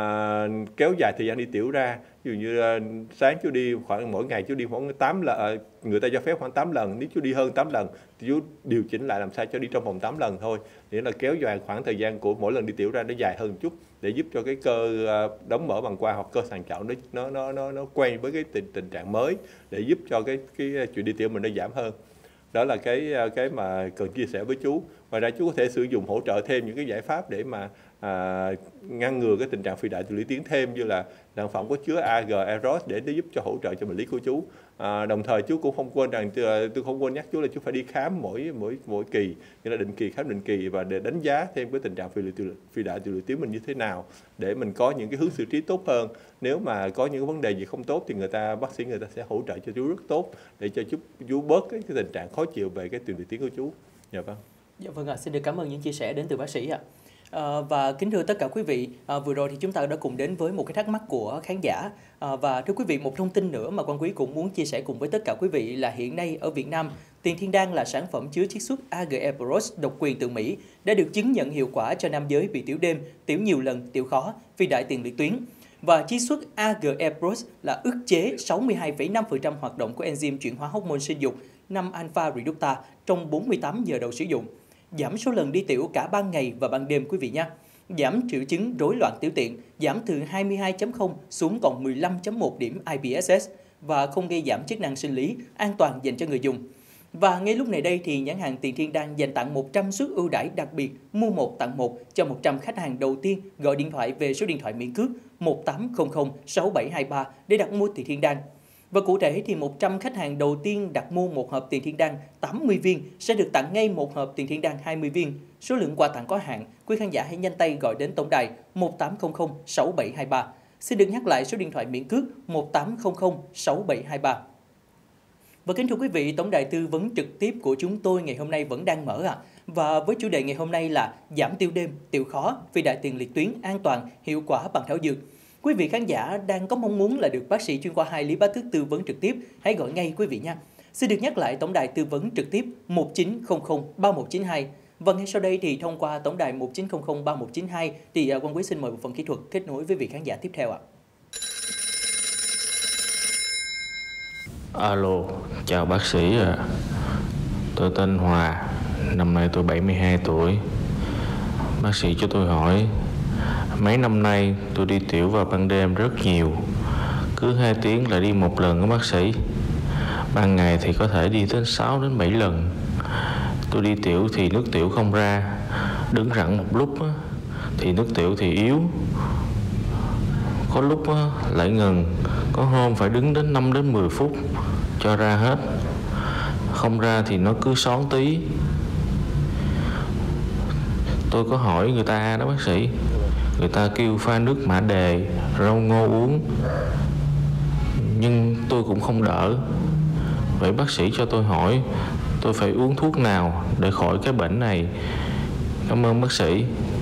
à, kéo dài thời gian đi tiểu ra. Ví dụ như à, sáng chú đi khoảng mỗi ngày chú đi khoảng tám lần, à, người ta cho phép khoảng tám lần, nếu chú đi hơn tám lần thì chú điều chỉnh lại làm sao cho đi trong vòng tám lần thôi, để là kéo dài khoảng thời gian của mỗi lần đi tiểu ra nó dài hơn một chút, để giúp cho cái cơ đóng mở bằng quang hoặc cơ sàn chậu nó nó nó nó quen với cái tình tình trạng mới, để giúp cho cái cái chuyện đi tiểu mình nó giảm hơn. Đó là cái cái mà cần chia sẻ với chú. Ngoài ra chú có thể sử dụng hỗ trợ thêm những cái giải pháp để mà à, ngăn ngừa cái tình trạng phi đại tiểu liệt tuyến thêm, như là sản phẩm có chứa a giê e Ebrod để nó giúp cho hỗ trợ cho bệnh lý của chú. À, đồng thời chú cũng không quên rằng tôi không quên nhắc chú là chú phải đi khám mỗi mỗi mỗi kỳ, như là định kỳ, khám định kỳ, và để đánh giá thêm cái tình trạng phi, phi đại tiểu liệt tuyến mình như thế nào, để mình có những cái hướng xử trí tốt hơn. Nếu mà có những vấn đề gì không tốt thì người ta bác sĩ người ta sẽ hỗ trợ cho chú rất tốt, để cho chú chú bớt cái, cái tình trạng khó chịu về cái tiểu liệt tuyến của chú. Dạ vâng. Dạ vâng ạ, à, xin được cảm ơn những chia sẻ đến từ bác sĩ ạ. À, và kính thưa tất cả quý vị, à, vừa rồi thì chúng ta đã cùng đến với một cái thắc mắc của khán giả. À, và thưa quý vị, một thông tin nữa mà Quang Quý cũng muốn chia sẻ cùng với tất cả quý vị là hiện nay ở Việt Nam, Tiền Thiên Đan là sản phẩm chứa chiết xuất a giê e Ebrod độc quyền từ Mỹ đã được chứng nhận hiệu quả cho nam giới bị tiểu đêm, tiểu nhiều lần, tiểu khó, phi đại tiền liệt tuyến. Và chiết xuất a giê e Ebrod là ức chế sáu mươi hai phẩy năm phần trăm hoạt động của enzyme chuyển hóa hormone sinh dục năm alpha reductase trong bốn mươi tám giờ đầu sử dụng, giảm số lần đi tiểu cả ban ngày và ban đêm quý vị nhé, giảm triệu chứng rối loạn tiểu tiện, giảm từ hai mươi hai chấm không xuống còn mười lăm chấm một điểm i pê ét ét và không gây giảm chức năng sinh lý, an toàn dành cho người dùng. Và ngay lúc này đây thì nhãn hàng Tiền Thiên đang dành tặng một trăm suất ưu đãi đặc biệt mua một tặng một cho một trăm khách hàng đầu tiên gọi điện thoại về số điện thoại miễn cước một tám không không sáu bảy hai ba để đặt mua Tiền Thiên Đan. Và cụ thể thì một trăm khách hàng đầu tiên đặt mua một hộp Tiền Thiên Đan tám mươi viên sẽ được tặng ngay một hộp Tiền Thiên Đan hai mươi viên. Số lượng quà tặng có hạn, quý khán giả hãy nhanh tay gọi đến tổng đài một tám không không sáu bảy hai ba. Xin được nhắc lại số điện thoại miễn cước một tám không không sáu bảy hai ba. Và kính thưa quý vị, tổng đài tư vấn trực tiếp của chúng tôi ngày hôm nay vẫn đang mở ạ. À. Và với chủ đề ngày hôm nay là giảm tiêu đêm, tiểu khó, phi đại tiền liệt tuyến an toàn, hiệu quả bằng thảo dược. Quý vị khán giả đang có mong muốn là được bác sĩ chuyên khoa hai Lý Bá Thức tư vấn trực tiếp, hãy gọi ngay quý vị nha. Xin được nhắc lại tổng đài tư vấn trực tiếp một chín không không ba một chín hai. Và ngay sau đây thì thông qua tổng đài một chín không không ba một chín hai thì Quang Quý xin mời bộ phận kỹ thuật kết nối với vị khán giả tiếp theo ạ. Alo, chào bác sĩ ạ. À. Tôi tên Hòa, năm nay tôi bảy mươi hai tuổi. Bác sĩ cho tôi hỏi, mấy năm nay tôi đi tiểu vào ban đêm rất nhiều, cứ hai tiếng lại đi một lần đó bác sĩ. Ban ngày thì có thể đi đến sáu đến bảy lần. Tôi đi tiểu thì nước tiểu không ra, đứng rặn một lúc thì nước tiểu thì yếu, có lúc lại ngừng, có hôm phải đứng đến năm đến mười phút cho ra hết, không ra thì nó cứ xón tí. Tôi có hỏi người ta đó bác sĩ, người ta kêu pha nước mã đề, rau ngô uống, nhưng tôi cũng không đỡ. Vậy bác sĩ cho tôi hỏi tôi phải uống thuốc nào để khỏi cái bệnh này? Cảm ơn bác sĩ.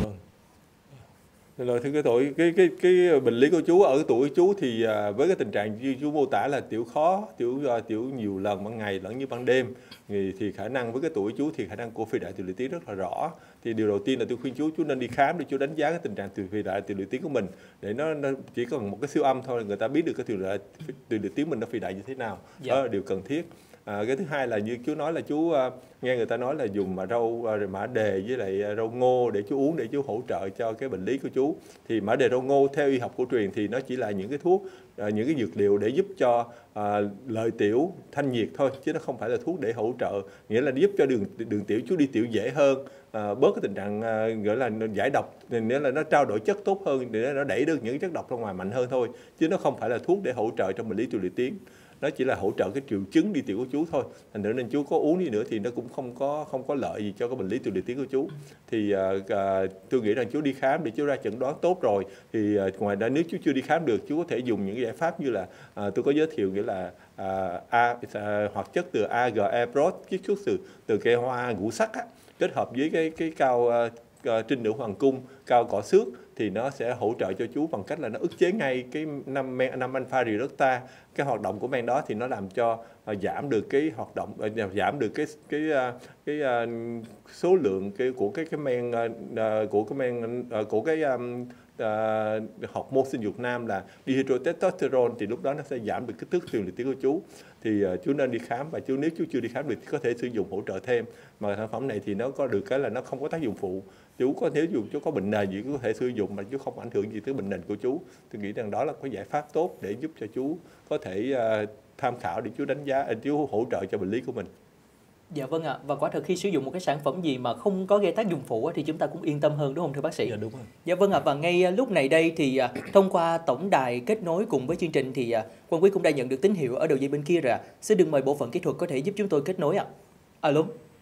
Rồi thưa cái tuổi cái cái cái bệnh lý của chú ở tuổi chú thì à, với cái tình trạng như chú mô tả là tiểu khó, tiểu uh, tiểu nhiều lần ban ngày lẫn như ban đêm, thì, thì khả năng với cái tuổi chú thì khả năng của phi đại tiền liệt tuyến rất là rõ. Thì điều đầu tiên là tôi khuyên chú chú nên đi khám để chú đánh giá cái tình trạng phi đại tiền liệt tuyến của mình, để nó, nó chỉ cần một cái siêu âm thôi là người ta biết được cái tiền đại tiền liệt tuyến mình nó phi đại như thế nào. Dạ. Đó là điều cần thiết. À, cái thứ hai là như chú nói là chú uh, nghe người ta nói là dùng mà rau uh, mã đề với lại uh, rau ngô để chú uống để chú hỗ trợ cho cái bệnh lý của chú. Thì mã đề rau ngô theo y học cổ truyền thì nó chỉ là những cái thuốc, uh, những cái dược liệu để giúp cho uh, lợi tiểu, thanh nhiệt thôi, chứ nó không phải là thuốc để hỗ trợ, nghĩa là giúp cho đường đường tiểu chú đi tiểu dễ hơn, uh, bớt cái tình trạng uh, gọi là giải độc, nghĩa là nó trao đổi chất tốt hơn để nó đẩy được những chất độc ra ngoài mạnh hơn thôi, chứ nó không phải là thuốc để hỗ trợ trong bệnh lý tiền liệt tuyến. Nó chỉ là hỗ trợ cái triệu chứng đi tiểu của chú thôi. Thành thử nên chú có uống đi nữa thì nó cũng không có không có lợi gì cho cái bệnh lý tiền liệt tuyến của chú. Thì uh, uh, tôi nghĩ rằng chú đi khám để chú ra chẩn đoán tốt rồi. Thì uh, ngoài ra nếu chú chưa đi khám được, chú có thể dùng những giải pháp như là uh, tôi có giới thiệu, nghĩa là uh, A, uh, hoạt chất từ a giê e Pro, chiết xuất từ từ cây hoa ngũ sắc á, kết hợp với cái cái cao uh, uh, trinh nữ hoàng cung, cao cỏ xước, thì nó sẽ hỗ trợ cho chú bằng cách là nó ức chế ngay cái năm năm alpha reductase, cái hoạt động của men đó, thì nó làm cho uh, giảm được cái hoạt động uh, giảm được cái cái uh, cái uh, số lượng cái của cái cái men uh, của cái men uh, của cái um, uh, hormone sinh dục nam là dihydrotestosterone, thì lúc đó nó sẽ giảm được kích thước tiền liệt tuyến của chú. Thì uh, chú nên đi khám, và chú nếu chú chưa đi khám được thì có thể sử dụng hỗ trợ thêm. Mà sản phẩm này thì nó có được cái là nó không có tác dụng phụ. Chú có nếu dù chú có bệnh nền gì cũng có thể sử dụng mà chú không ảnh hưởng gì tới bệnh nền của chú. Tôi nghĩ rằng đó là cái giải pháp tốt để giúp cho chú có thể uh, tham khảo để chú đánh giá, uh, chú hỗ trợ cho bệnh lý của mình. Dạ vâng ạ, và quả thật khi sử dụng một cái sản phẩm gì mà không có gây tác dụng phụ thì chúng ta cũng yên tâm hơn, đúng không thưa bác sĩ? Dạ đúng rồi. Dạ vâng ạ, và ngay lúc này đây thì thông qua tổng đài kết nối cùng với chương trình thì Quang Quý cũng đã nhận được tín hiệu ở đầu dây bên kia rồi ạ. Xin được mời bộ phận kỹ thuật có thể giúp chúng tôi kết nối ạ. Alo.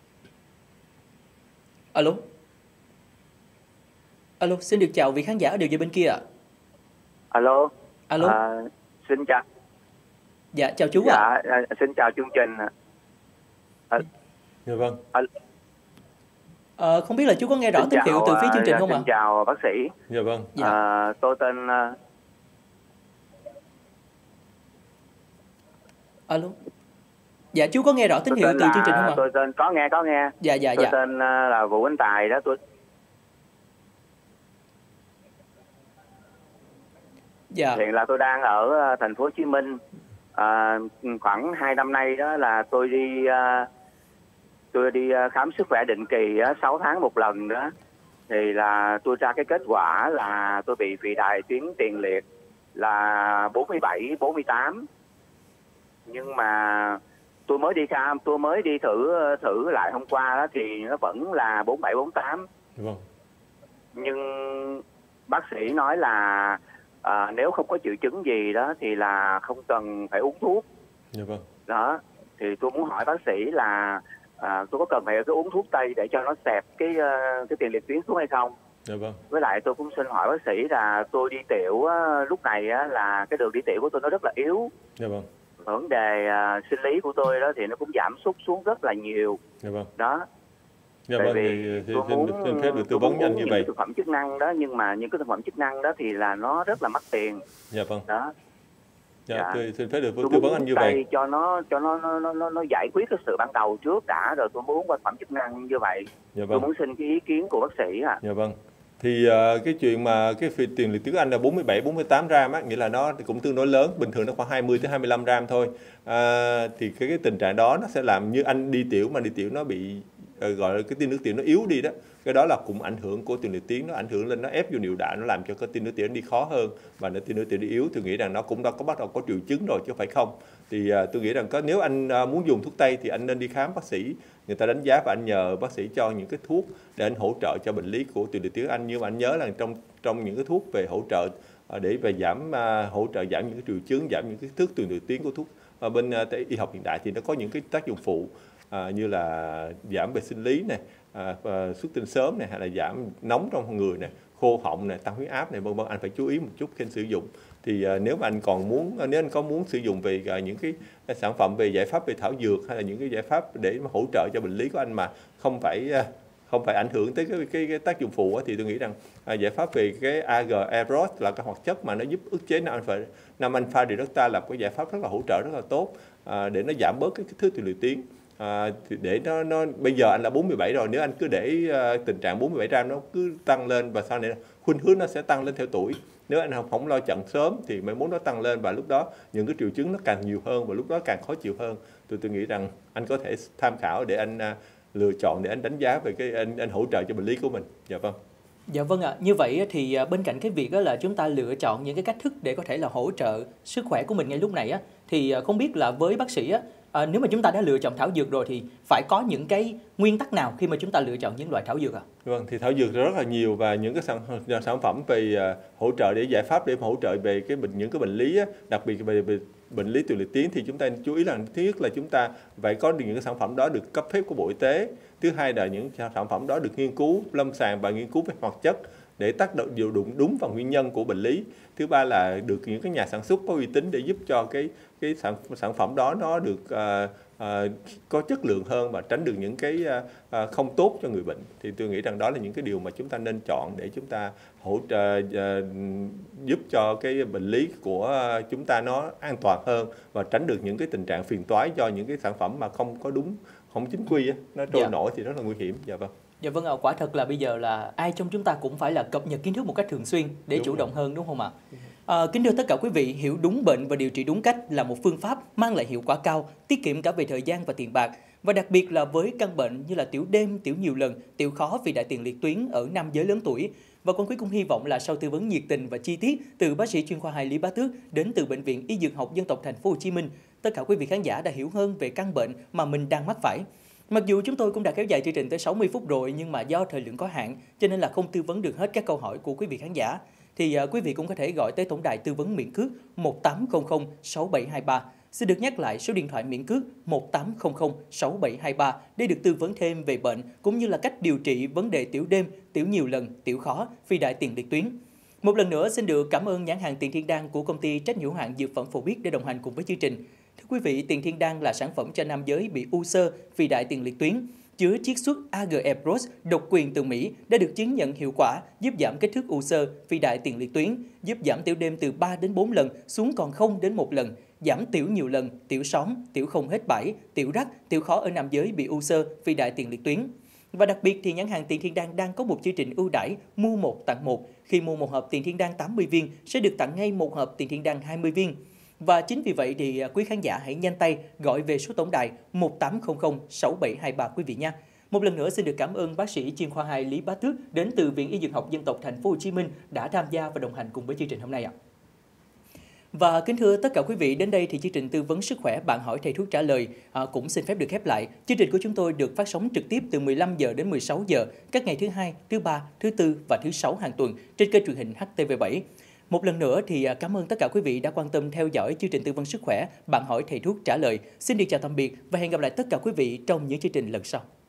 Alo. Alo, xin được chào vị khán giả ở đầu dây bên kia ạ. Alo. Alo. À, xin chào. Dạ chào chú dạ, ạ. À, xin chào chương trình. À, dạ vâng. À, à, không biết là chú có nghe rõ tín hiệu từ phía chương trình không ạ? Xin chào bác sĩ. Dạ vâng. Dạ. À, tôi tên. Alo. Dạ chú có nghe rõ tín hiệu từ chương trình không ạ? Tôi tên có nghe có nghe. Dạ dạ tôi dạ. Tôi tên là Vũ Anh Tài đó. Tôi. Dạ. Hiện là tôi đang ở thành phố Hồ Chí Minh. À, khoảng hai năm nay đó là tôi đi uh, tôi đi khám sức khỏe định kỳ uh, sáu tháng một lần đó, thì là tôi ra cái kết quả là tôi bị phì đại tuyến tiền liệt là bốn mươi bảy bốn mươi tám, nhưng mà tôi mới đi khám, tôi mới đi thử thử lại hôm qua đó, thì nó vẫn là bốn bảy bốn tám. Vâng. Nhưng bác sĩ nói là à, nếu không có triệu chứng gì đó thì là không cần phải uống thuốc. Dạ vâng. Đó thì tôi muốn hỏi bác sĩ là à, tôi có cần phải cái uống thuốc tây để cho nó xẹp cái uh, cái tiền liệt tuyến xuống hay không? Dạ vâng. Với lại tôi cũng xin hỏi bác sĩ là tôi đi tiểu uh, lúc này uh, là cái đường đi tiểu của tôi nó rất là yếu. Dạ vâng. Vấn đề uh, sinh lý của tôi đó thì nó cũng giảm sút xuống rất là nhiều. Dạ vâng. Đó. Dạ Tại vâng, vì thì, thì tôi xin, muốn, xin phép được tư vấn nhanh như vậy. những thực phẩm chức năng đó, nhưng mà những cái thực phẩm chức năng đó thì là nó rất là mắc tiền. Dạ vâng. Đó. Dạ, Dạ. tôi xin phép được Tôi tư vấn anh như vậy. Tay cho nó cho nó nó nó nó giải quyết cái sự ban đầu trước đã, rồi tôi muốn qua thực phẩm chức năng như vậy. Dạ vâng. Tôi muốn xin cái ý kiến của bác sĩ ạ. À. Dạ vâng. Thì uh, cái chuyện mà cái phi tiền liệt tuyến Anh là bốn mươi bảy bốn mươi tám gram á, nghĩa là nó cũng tương đối lớn, bình thường nó khoảng hai mươi tới hai mươi lăm gram thôi. À, thì cái, cái tình trạng đó nó sẽ làm như anh đi tiểu mà đi tiểu nó bị uh, gọi là cái tia nước tiểu nó yếu đi đó. Cái đó là cũng ảnh hưởng của tiền liệt tuyến, nó ảnh hưởng lên, nó ép vô niệu đạo, nó làm cho cái tia nước tiểu nó đi khó hơn và nó tia nước tiểu đi yếu. Tôi nghĩ rằng nó cũng đã có bắt đầu có triệu chứng rồi chứ không phải không. Thì uh, tôi nghĩ rằng có nếu anh uh, muốn dùng thuốc tây thì anh nên đi khám bác sĩ, người ta đánh giá và anh nhờ bác sĩ cho những cái thuốc để anh hỗ trợ cho bệnh lý của tiền liệt tuyến anh. Nhưng mà anh nhớ là trong trong những cái thuốc về hỗ trợ uh, để về giảm uh, hỗ trợ giảm những cái triệu chứng, giảm những cái thước tiền liệt tuyến của thuốc uh, bên uh, y học hiện đại thì nó có những cái tác dụng phụ uh, như là giảm về sinh lý này, À, xuất tinh sớm này, hay là giảm nóng trong người này, khô họng này, tăng huyết áp này, vân vân. Anh phải chú ý một chút khi sử dụng. Thì uh, nếu mà anh còn muốn, nếu anh có muốn sử dụng về uh, những cái, cái sản phẩm về giải pháp về thảo dược hay là những cái giải pháp để mà hỗ trợ cho bệnh lý của anh mà không phải uh, không phải ảnh hưởng tới cái, cái, cái tác dụng phụ á, thì tôi nghĩ rằng uh, giải pháp về cái a giê Eros là cái hoạt chất mà nó giúp ức chế năm alpha reductase là cái giải pháp rất là hỗ trợ rất là tốt uh, để nó giảm bớt cái kích thước tiền liệt tuyến. À, thì để nó nó bây giờ anh là bốn mươi bảy rồi, nếu anh cứ để uh, tình trạng bốn mươi bảy gram nó cứ tăng lên và sau này khuynh hướng nó sẽ tăng lên theo tuổi. Nếu anh không, không lo chặn sớm thì mai mốt nó tăng lên và lúc đó những cái triệu chứng nó càng nhiều hơn và lúc đó càng khó chịu hơn. Tôi tôi nghĩ rằng anh có thể tham khảo để anh uh, lựa chọn để anh đánh giá về cái anh anh hỗ trợ cho bệnh lý của mình. Dạ vâng. Dạ vâng ạ. À. Như vậy thì bên cạnh cái việc đó là chúng ta lựa chọn những cái cách thức để có thể là hỗ trợ sức khỏe của mình ngay lúc này á, thì không biết là với bác sĩ á, à, nếu mà chúng ta đã lựa chọn thảo dược rồi thì phải có những cái nguyên tắc nào khi mà chúng ta lựa chọn những loại thảo dược ạ? À? Vâng, thì thảo dược rất là nhiều và những cái sản, sản phẩm về uh, hỗ trợ để giải pháp để hỗ trợ về cái bệnh những cái bệnh lý á, đặc biệt về, về bệnh lý tiền liệt tuyến thì chúng ta chú ý là thứ nhất là chúng ta phải có được những cái sản phẩm đó được cấp phép của Bộ Y tế. Thứ hai là những sản phẩm đó được nghiên cứu lâm sàng và nghiên cứu về hoạt chất để tác động điều đúng đúng vào nguyên nhân của bệnh lý. Thứ ba là được những cái nhà sản xuất có uy tín để giúp cho cái cái sản sản phẩm đó nó được uh, uh, có chất lượng hơn và tránh được những cái uh, uh, không tốt cho người bệnh. Thì tôi nghĩ rằng đó là những cái điều mà chúng ta nên chọn để chúng ta hỗ trợ uh, giúp cho cái bệnh lý của uh, chúng ta nó an toàn hơn và tránh được những cái tình trạng phiền toái do những cái sản phẩm mà không có đúng, không chính quy á, nó trôi dạ. nổi thì rất là nguy hiểm. Dạ vâng. Dạ vâng ạ, quả thật là bây giờ là ai trong chúng ta cũng phải là cập nhật kiến thức một cách thường xuyên để đúng chủ rồi. động hơn, đúng không ạ? À, kính thưa tất cả quý vị, hiểu đúng bệnh và điều trị đúng cách là một phương pháp mang lại hiệu quả cao, tiết kiệm cả về thời gian và tiền bạc. Và đặc biệt là với căn bệnh như là tiểu đêm, tiểu nhiều lần, tiểu khó vì đại tiền liệt tuyến ở nam giới lớn tuổi. Và Quang Quý cũng hy vọng là sau tư vấn nhiệt tình và chi tiết từ bác sĩ chuyên khoa hai Lý Bá Tước đến từ Bệnh viện Y Dược học Dân tộc Thành phố Hồ Chí Minh, tất cả quý vị khán giả đã hiểu hơn về căn bệnh mà mình đang mắc phải. Mặc dù chúng tôi cũng đã kéo dài chương trình tới sáu mươi phút rồi, nhưng mà do thời lượng có hạn cho nên là không tư vấn được hết các câu hỏi của quý vị khán giả. Thì uh, quý vị cũng có thể gọi tới tổng đài tư vấn miễn cước một tám không không sáu bảy hai ba. Xin được nhắc lại số điện thoại miễn cước một tám không không sáu bảy hai ba để được tư vấn thêm về bệnh cũng như là cách điều trị vấn đề tiểu đêm, tiểu nhiều lần, tiểu khó, phi đại tiền liệt tuyến. Một lần nữa xin được cảm ơn nhãn hàng Tiền Thiên Đan của công ty trách nhiệm hữu hạn Dược phẩm Phổ Biết để đồng hành cùng với chương trình. Thưa quý vị, Tiền Thiên Đan là sản phẩm cho nam giới bị u xơ, phi đại tiền liệt tuyến, chứa chiết xuất a giê Eros độc quyền từ Mỹ đã được chứng nhận hiệu quả giúp giảm kích thước u xơ, phi đại tiền liệt tuyến, giúp giảm tiểu đêm từ ba đến bốn lần xuống còn không đến một lần, giảm tiểu nhiều lần, tiểu són, tiểu không hết bãi, tiểu rắc, tiểu khó ở nam giới bị u xơ, phi đại tiền liệt tuyến. Và đặc biệt thì nhãn hàng Tiền Thiên Đan đang có một chương trình ưu đãi mua một tặng một. Khi mua một hộp Tiền Thiên Đan tám mươi viên sẽ được tặng ngay một hộp Tiền Thiên Đan hai mươi viên. Và chính vì vậy thì quý khán giả hãy nhanh tay gọi về số tổng đài một tám không không sáu bảy hai ba quý vị nha. Một lần nữa xin được cảm ơn bác sĩ chuyên khoa hai Lý Bá Tước đến từ Viện Y Dược học Dân tộc Thành phố Hồ Chí Minh đã tham gia và đồng hành cùng với chương trình hôm nay ạ. Và kính thưa tất cả quý vị, đến đây thì chương trình tư vấn sức khỏe Bạn hỏi thầy thuốc trả lời à, cũng xin phép được khép lại. Chương trình của chúng tôi được phát sóng trực tiếp từ mười lăm giờ đến mười sáu giờ các ngày thứ hai, thứ ba, thứ tư và thứ sáu hàng tuần trên kênh truyền hình H T V bảy. Một lần nữa thì cảm ơn tất cả quý vị đã quan tâm theo dõi chương trình tư vấn sức khỏe Bạn hỏi thầy thuốc trả lời. Xin được chào tạm biệt và hẹn gặp lại tất cả quý vị trong những chương trình lần sau.